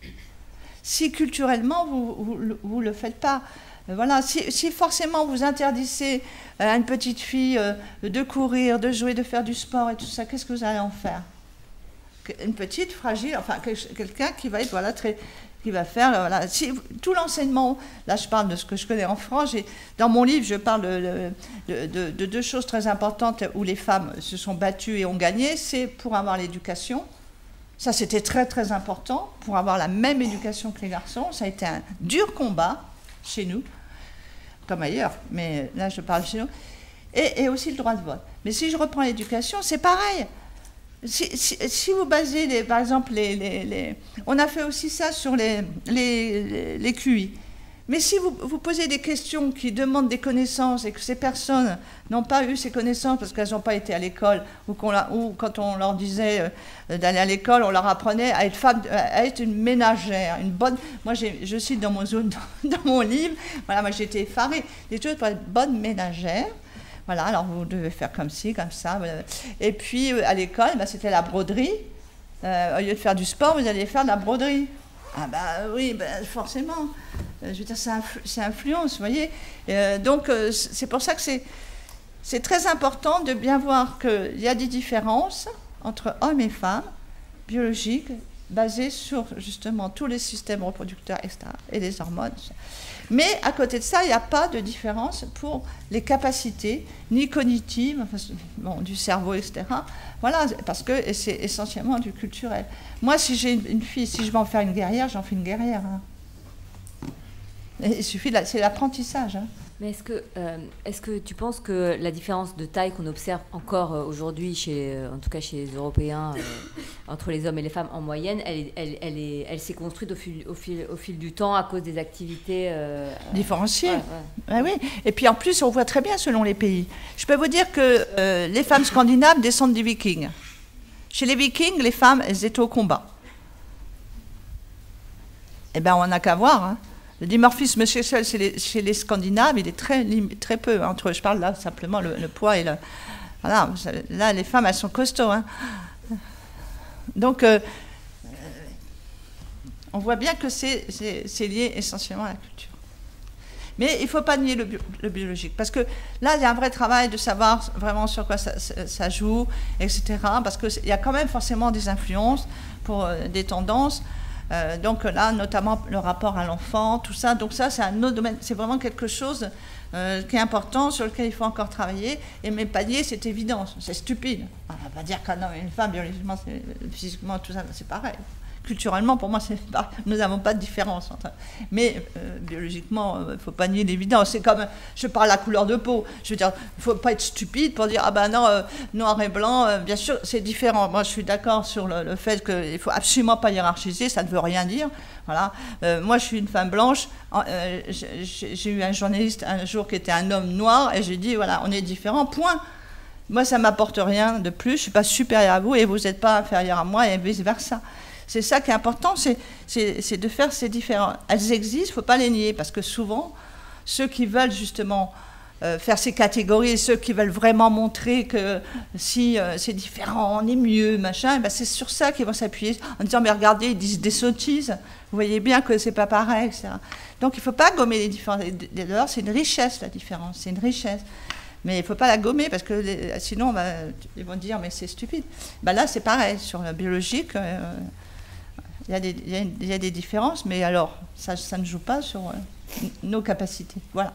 Si culturellement, vous ne le faites pas. Voilà, si, si forcément vous interdisez à une petite fille euh, de courir, de jouer, de faire du sport et tout ça, qu'est-ce que vous allez en faire? Une petite, fragile, enfin quelqu'un qui va être, voilà, très, qui va faire, voilà, si, tout l'enseignement, là je parle de ce que je connais en France, dans mon livre je parle de, de, de, de deux choses très importantes où les femmes se sont battues et ont gagné, c'est pour avoir l'éducation. Ça c'était très très important, pour avoir la même éducation que les garçons, ça a été un dur combat chez nous, comme ailleurs, mais là je parle chez nous, et, et aussi le droit de vote. Mais si je reprends l'éducation, c'est pareil. Si, si, si vous basez, les, par exemple, les, les, les, on a fait aussi ça sur les, les, les, les Q I. Mais si vous, vous posez des questions qui demandent des connaissances et que ces personnes n'ont pas eu ces connaissances parce qu'elles n'ont pas été à l'école, ou, qu'on la, ou quand on leur disait d'aller à l'école, on leur apprenait à être, femme, à être une ménagère, une bonne... Moi, je cite dans mon, dans, dans mon livre, voilà, moi j'étais effarée, des choses pour être bonne ménagère. Voilà, alors vous devez faire comme ci, comme ça. Et puis à l'école, ben, c'était la broderie. Euh, au lieu de faire du sport, vous alliez faire de la broderie. Ah ben oui, ben, forcément. Euh, je veux dire, ça influence, vous voyez. Euh, donc euh, c'est pour ça que c'est très important de bien voir qu'il y a des différences entre hommes et femmes, biologiques, basées sur justement tous les systèmes reproducteurs, et cetera, et les hormones. Mais à côté de ça, il n'y a pas de différence pour les capacités, ni cognitives, enfin, bon, du cerveau, et cetera. Voilà, parce que c'est essentiellement du culturel. Moi, si j'ai une fille, si je veux en faire une guerrière, j'en fais une guerrière. Hein. Il suffit, c'est l'apprentissage. Hein. Mais est-ce que, euh, est-ce que tu penses que la différence de taille qu'on observe encore euh, aujourd'hui, chez, euh, en tout cas chez les Européens, euh, entre les hommes et les femmes en moyenne, elle, elle, elle, est, elle s'est construite au fil, au, fil, au fil du temps à cause des activités euh, différenciées. Ouais, ouais. Ah oui. Et puis en plus, on voit très bien selon les pays. Je peux vous dire que euh, les femmes scandinaves descendent des Vikings. Chez les Vikings, les femmes, elles étaient au combat. Eh bien, on n'a qu'à voir. Hein. Le dimorphisme sexuel chez les, chez les Scandinaves, il est très, très peu. Entre, je parle là simplement le, le poids et le... Voilà, là, les femmes, elles sont costauds. Hein. Donc, euh, on voit bien que c'est lié essentiellement à la culture. Mais il ne faut pas nier le, bio, le biologique. Parce que là, il y a un vrai travail de savoir vraiment sur quoi ça, ça, ça joue, et cetera. Parce qu'il y a quand même forcément des influences, pour euh, des tendances. Euh, donc là, notamment le rapport à l'enfant, tout ça. Donc ça, c'est un autre domaine. C'est vraiment quelque chose euh, qui est important, sur lequel il faut encore travailler. Et mes paliers, c'est évident. C'est stupide. On ne va pas dire qu'un homme et une femme, biologiquement, physiquement, tout ça, c'est pareil. Culturellement, pour moi, pas, nous n'avons pas de différence. Entre, mais euh, biologiquement, il euh, ne faut pas nier l'évidence. C'est comme, je parle de la couleur de peau. Je veux dire, il ne faut pas être stupide pour dire, ah ben non, euh, noir et blanc, euh, bien sûr, c'est différent. Moi, je suis d'accord sur le, le fait qu'il ne faut absolument pas hiérarchiser, ça ne veut rien dire. Voilà. Euh, moi, je suis une femme blanche. Euh, J'ai eu un journaliste un jour qui était un homme noir, et j'ai dit, voilà, on est différents, point. Moi, ça ne m'apporte rien de plus. Je ne suis pas supérieure à vous, et vous n'êtes pas inférieur à moi, et vice-versa. C'est ça qui est important, c'est de faire ces différences. Elles existent, il ne faut pas les nier, parce que souvent, ceux qui veulent justement euh, faire ces catégories, ceux qui veulent vraiment montrer que si euh, c'est différent, on est mieux, machin, ben c'est sur ça qu'ils vont s'appuyer, en disant, mais regardez, ils disent des sottises, vous voyez bien que c'est pas pareil, et cetera. Donc il ne faut pas gommer les différences. D'ailleurs, c'est une richesse, la différence, c'est une richesse. Mais il ne faut pas la gommer, parce que les, sinon, ben, ils vont dire, mais c'est stupide. Ben là, c'est pareil, sur le biologique... Euh, Il y, a des, il, y a, il y a des différences, mais alors, ça, ça ne joue pas sur euh, nos capacités. Voilà.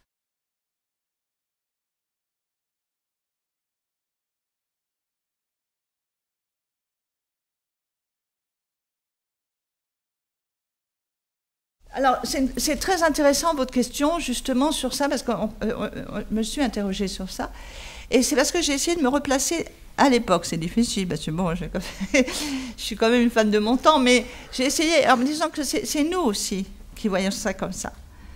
Alors, c'est très intéressant votre question, justement, sur ça, parce que je me suis interrogée sur ça. Et c'est parce que j'ai essayé de me replacer à l'époque. C'est difficile, parce que bon, je, je suis quand même une fan de mon temps, mais j'ai essayé, en me disant que c'est nous aussi qui voyons ça comme ça.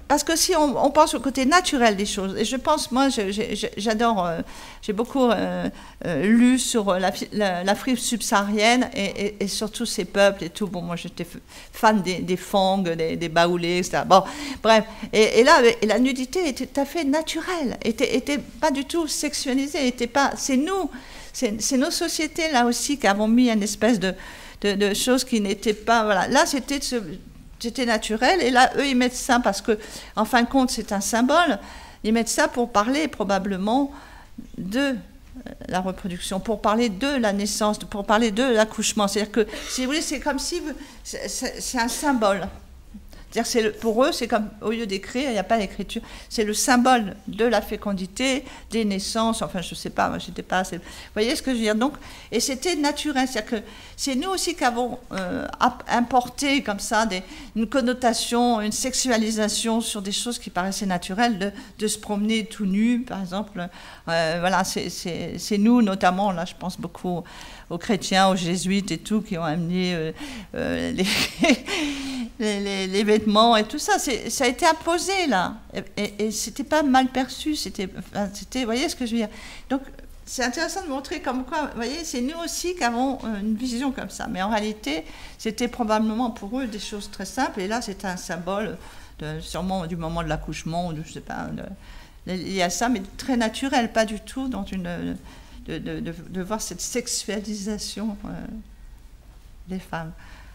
parce que si on, on pense au côté naturel des choses, et je pense, moi, j'adore, euh, j'ai beaucoup euh, euh, lu sur l'Afrique la, la subsaharienne et, et, et surtout ces peuples et tout. Bon, moi, j'étais fan des, des Fang, des, des Baoulés, et cetera. Bon, bref. Et, et là, et la nudité était tout à fait naturelle, était, était pas du tout sexualisée, était pas. C'est nous, c'est nos sociétés là aussi qui avons mis une espèce de, de, de choses qui n'étaient pas. Voilà. Là, c'était ce. C'était naturel, et là, eux, ils mettent ça parce que, en fin de compte, c'est un symbole. Ils mettent ça pour parler probablement de la reproduction, pour parler de la naissance, pour parler de l'accouchement. C'est-à-dire que, si vous voulez, c'est comme si c'est un symbole. C'est-à-dire que pour eux, c'est comme, au lieu d'écrire, il n'y a pas d'écriture. C'est le symbole de la fécondité, des naissances, enfin, je ne sais pas, moi, j'étais pas assez... Vous voyez ce que je veux dire? Donc, et c'était naturel. C'est-à-dire que c'est nous aussi qui avons euh, importé, comme ça, des, une connotation, une sexualisation sur des choses qui paraissaient naturelles, de, de se promener tout nu, par exemple. Euh, voilà, c'est nous, notamment, là, je pense beaucoup aux chrétiens, aux jésuites et tout, qui ont amené euh, euh, les, les, les, les vêtements et tout ça. Ça a été imposé, là. Et, et, et c'était pas mal perçu. C'était, enfin, vous voyez ce que je veux dire? Donc, c'est intéressant de montrer comme quoi, vous voyez, c'est nous aussi qui avons une vision comme ça. Mais en réalité, c'était probablement pour eux des choses très simples. Et là, c'était un symbole, de, sûrement du moment de l'accouchement, ou de, je sais pas, de, il y a ça, mais très naturel, pas du tout dans une... De, de, de, de voir cette sexualisation euh, des femmes.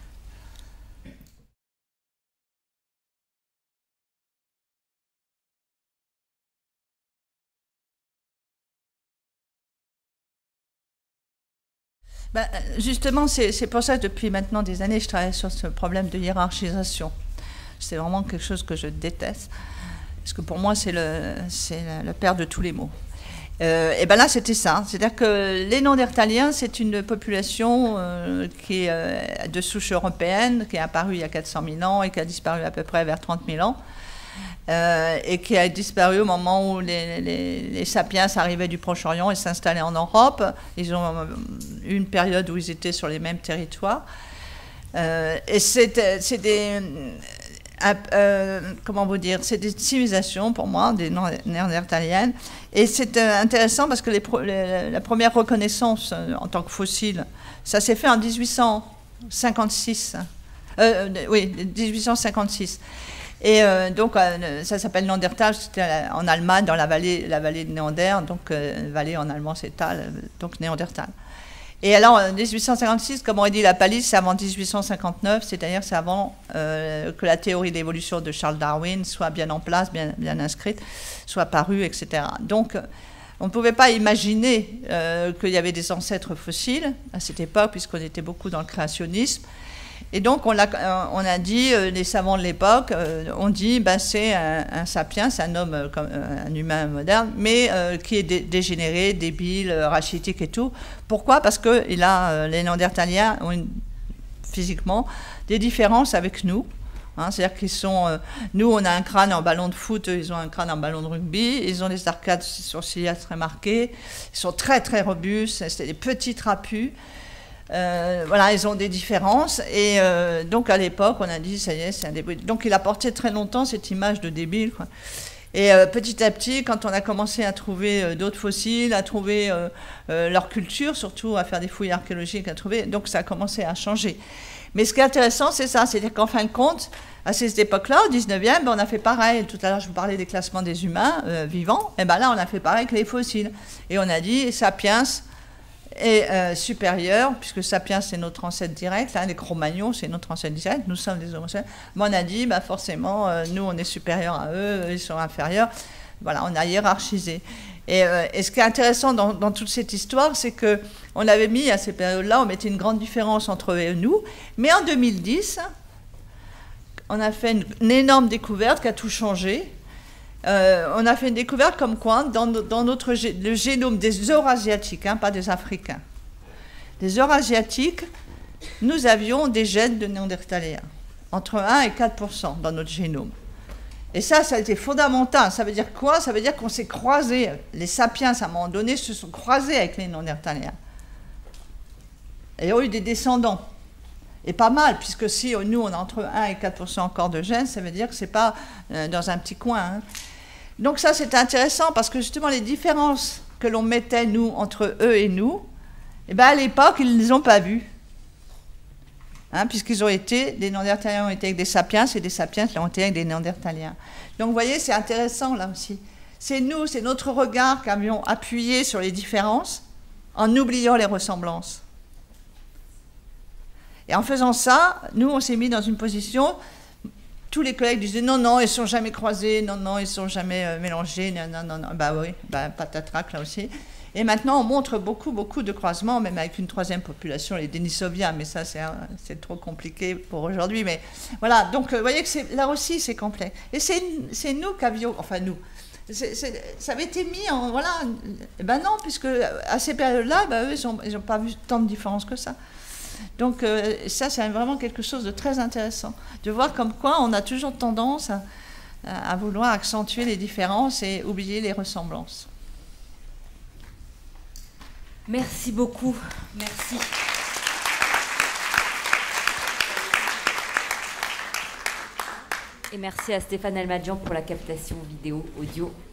Ben, justement, c'est pour ça que depuis maintenant des années, je travaille sur ce problème de hiérarchisation. C'est vraiment quelque chose que je déteste, parce que pour moi, c'est le, le, le père de tous les maux. Euh, et bien là, c'était ça. C'est-à-dire que les Néandertaliens, c'est une population euh, qui est euh, de souche européenne, qui est apparue il y a quatre cent mille ans et qui a disparu à peu près vers trente mille ans, euh, et qui a disparu au moment où les, les, les sapiens arrivaient du Proche-Orient et s'installaient en Europe. Ils ont eu une période où ils étaient sur les mêmes territoires. Euh, et c'est des... Euh, comment vous dire, c'est des civilisations pour moi, des néandertaliennes, et c'est euh, intéressant parce que les pro les, la première reconnaissance euh, en tant que fossile, ça s'est fait en mille huit cent cinquante-six, euh, oui, mille huit cent cinquante-six, et euh, donc euh, ça s'appelle Néandertal, c'était en Allemagne, dans la vallée, la vallée de Néander, donc euh, vallée en allemand c'est Tal, donc Néandertal. Et alors, en mille huit cent cinquante-six, comme on dit, la palisse, c'est avant mille huit cent cinquante-neuf, c'est-à-dire c'est avant euh, que la théorie de l'évolution de Charles Darwin soit bien en place, bien, bien inscrite, soit parue, et cetera. Donc, on ne pouvait pas imaginer euh, qu'il y avait des ancêtres fossiles à cette époque, puisqu'on était beaucoup dans le créationnisme. Et donc, on a, on a dit, euh, les savants de l'époque, euh, on dit, ben, c'est un, un sapiens, c'est un homme, euh, comme, euh, un humain moderne, mais euh, qui est dé dégénéré, débile, euh, rachitique et tout. Pourquoi? Parce que il a, euh, les Néandertaliens ont une, physiquement des différences avec nous. Hein, c'est-à-dire qu'ils sont... Euh, nous, on a un crâne en ballon de foot, eux, ils ont un crâne en ballon de rugby, ils ont des arcades sourcilières très marquées, ils sont très, très robustes, c'est des petits trapus. Euh, voilà, ils ont des différences, et euh, donc à l'époque, on a dit, ça y est, c'est un débile. Donc il a porté très longtemps cette image de débile, quoi. Et euh, petit à petit, quand on a commencé à trouver euh, d'autres fossiles, à trouver euh, euh, leur culture, surtout à faire des fouilles archéologiques, à trouver, donc ça a commencé à changer. Mais ce qui est intéressant, c'est ça, c'est-à-dire qu'en fin de compte, à cette époque-là, au dix-neuvième, ben, on a fait pareil. Tout à l'heure, je vous parlais des classements des humains euh, vivants, et ben là, on a fait pareil avec les fossiles. Et on a dit, sapiens est euh, supérieur, puisque sapiens c'est notre ancêtre direct, hein, les Cro-Magnons c'est notre ancêtre direct, nous sommes des Homo sapiens. Mais on a dit, bah, forcément, euh, nous on est supérieurs à eux, eux ils sont inférieurs. Voilà, on a hiérarchisé. Et, euh, et ce qui est intéressant dans, dans toute cette histoire, c'est qu'on avait mis à ces périodes-là, on mettait une grande différence entre eux et nous, mais en deux mille dix, on a fait une, une énorme découverte qui a tout changé. Euh, on a fait une découverte comme quoi, dans, dans notre, le génome des Eurasiatiques, hein, pas des Africains, des Eurasiatiques, nous avions des gènes de Néandertaliens, entre un et quatre pour cent dans notre génome. Et ça, ça a été fondamental. Ça veut dire quoi? Ça veut dire qu'on s'est croisés, les sapiens, à un moment donné, se sont croisés avec les Néandertaliens. Et ont eu des descendants. Et pas mal, puisque si nous, on a entre un et quatre pour cent encore de gènes, ça veut dire que ce n'est pas euh, dans un petit coin. Hein. Donc ça, c'est intéressant, parce que justement, les différences que l'on mettait, nous, entre eux et nous, eh ben, à l'époque, ils ne les ont pas vues. Hein, puisqu'ils ont été, les Néandertaliens ont été avec des sapiens, et des sapiens ont été avec des Néandertaliens. Donc vous voyez, c'est intéressant là aussi. C'est nous, c'est notre regard qu'avions appuyé sur les différences, en oubliant les ressemblances. Et en faisant ça, nous, on s'est mis dans une position, tous les collègues disaient non, non, ils ne sont jamais croisés, non, non, ils ne sont jamais euh, mélangés, non, non, non, non, bah oui, bah, patatrac là aussi. Et maintenant, on montre beaucoup, beaucoup de croisements, même avec une troisième population, les Denisoviens, mais ça, c'est trop compliqué pour aujourd'hui. Mais voilà, donc vous voyez que là aussi, c'est complet. Et c'est nous qui avions, enfin nous, c est, c est, ça avait été mis en, voilà, et ben non, puisque à ces périodes-là, ben, eux, ils n'ont pas vu tant de différence que ça. Donc euh, ça, c'est vraiment quelque chose de très intéressant, de voir comme quoi on a toujours tendance à, à vouloir accentuer les différences et oublier les ressemblances. Merci beaucoup. Merci. Et merci à Stéphane Almadjian pour la captation vidéo, audio.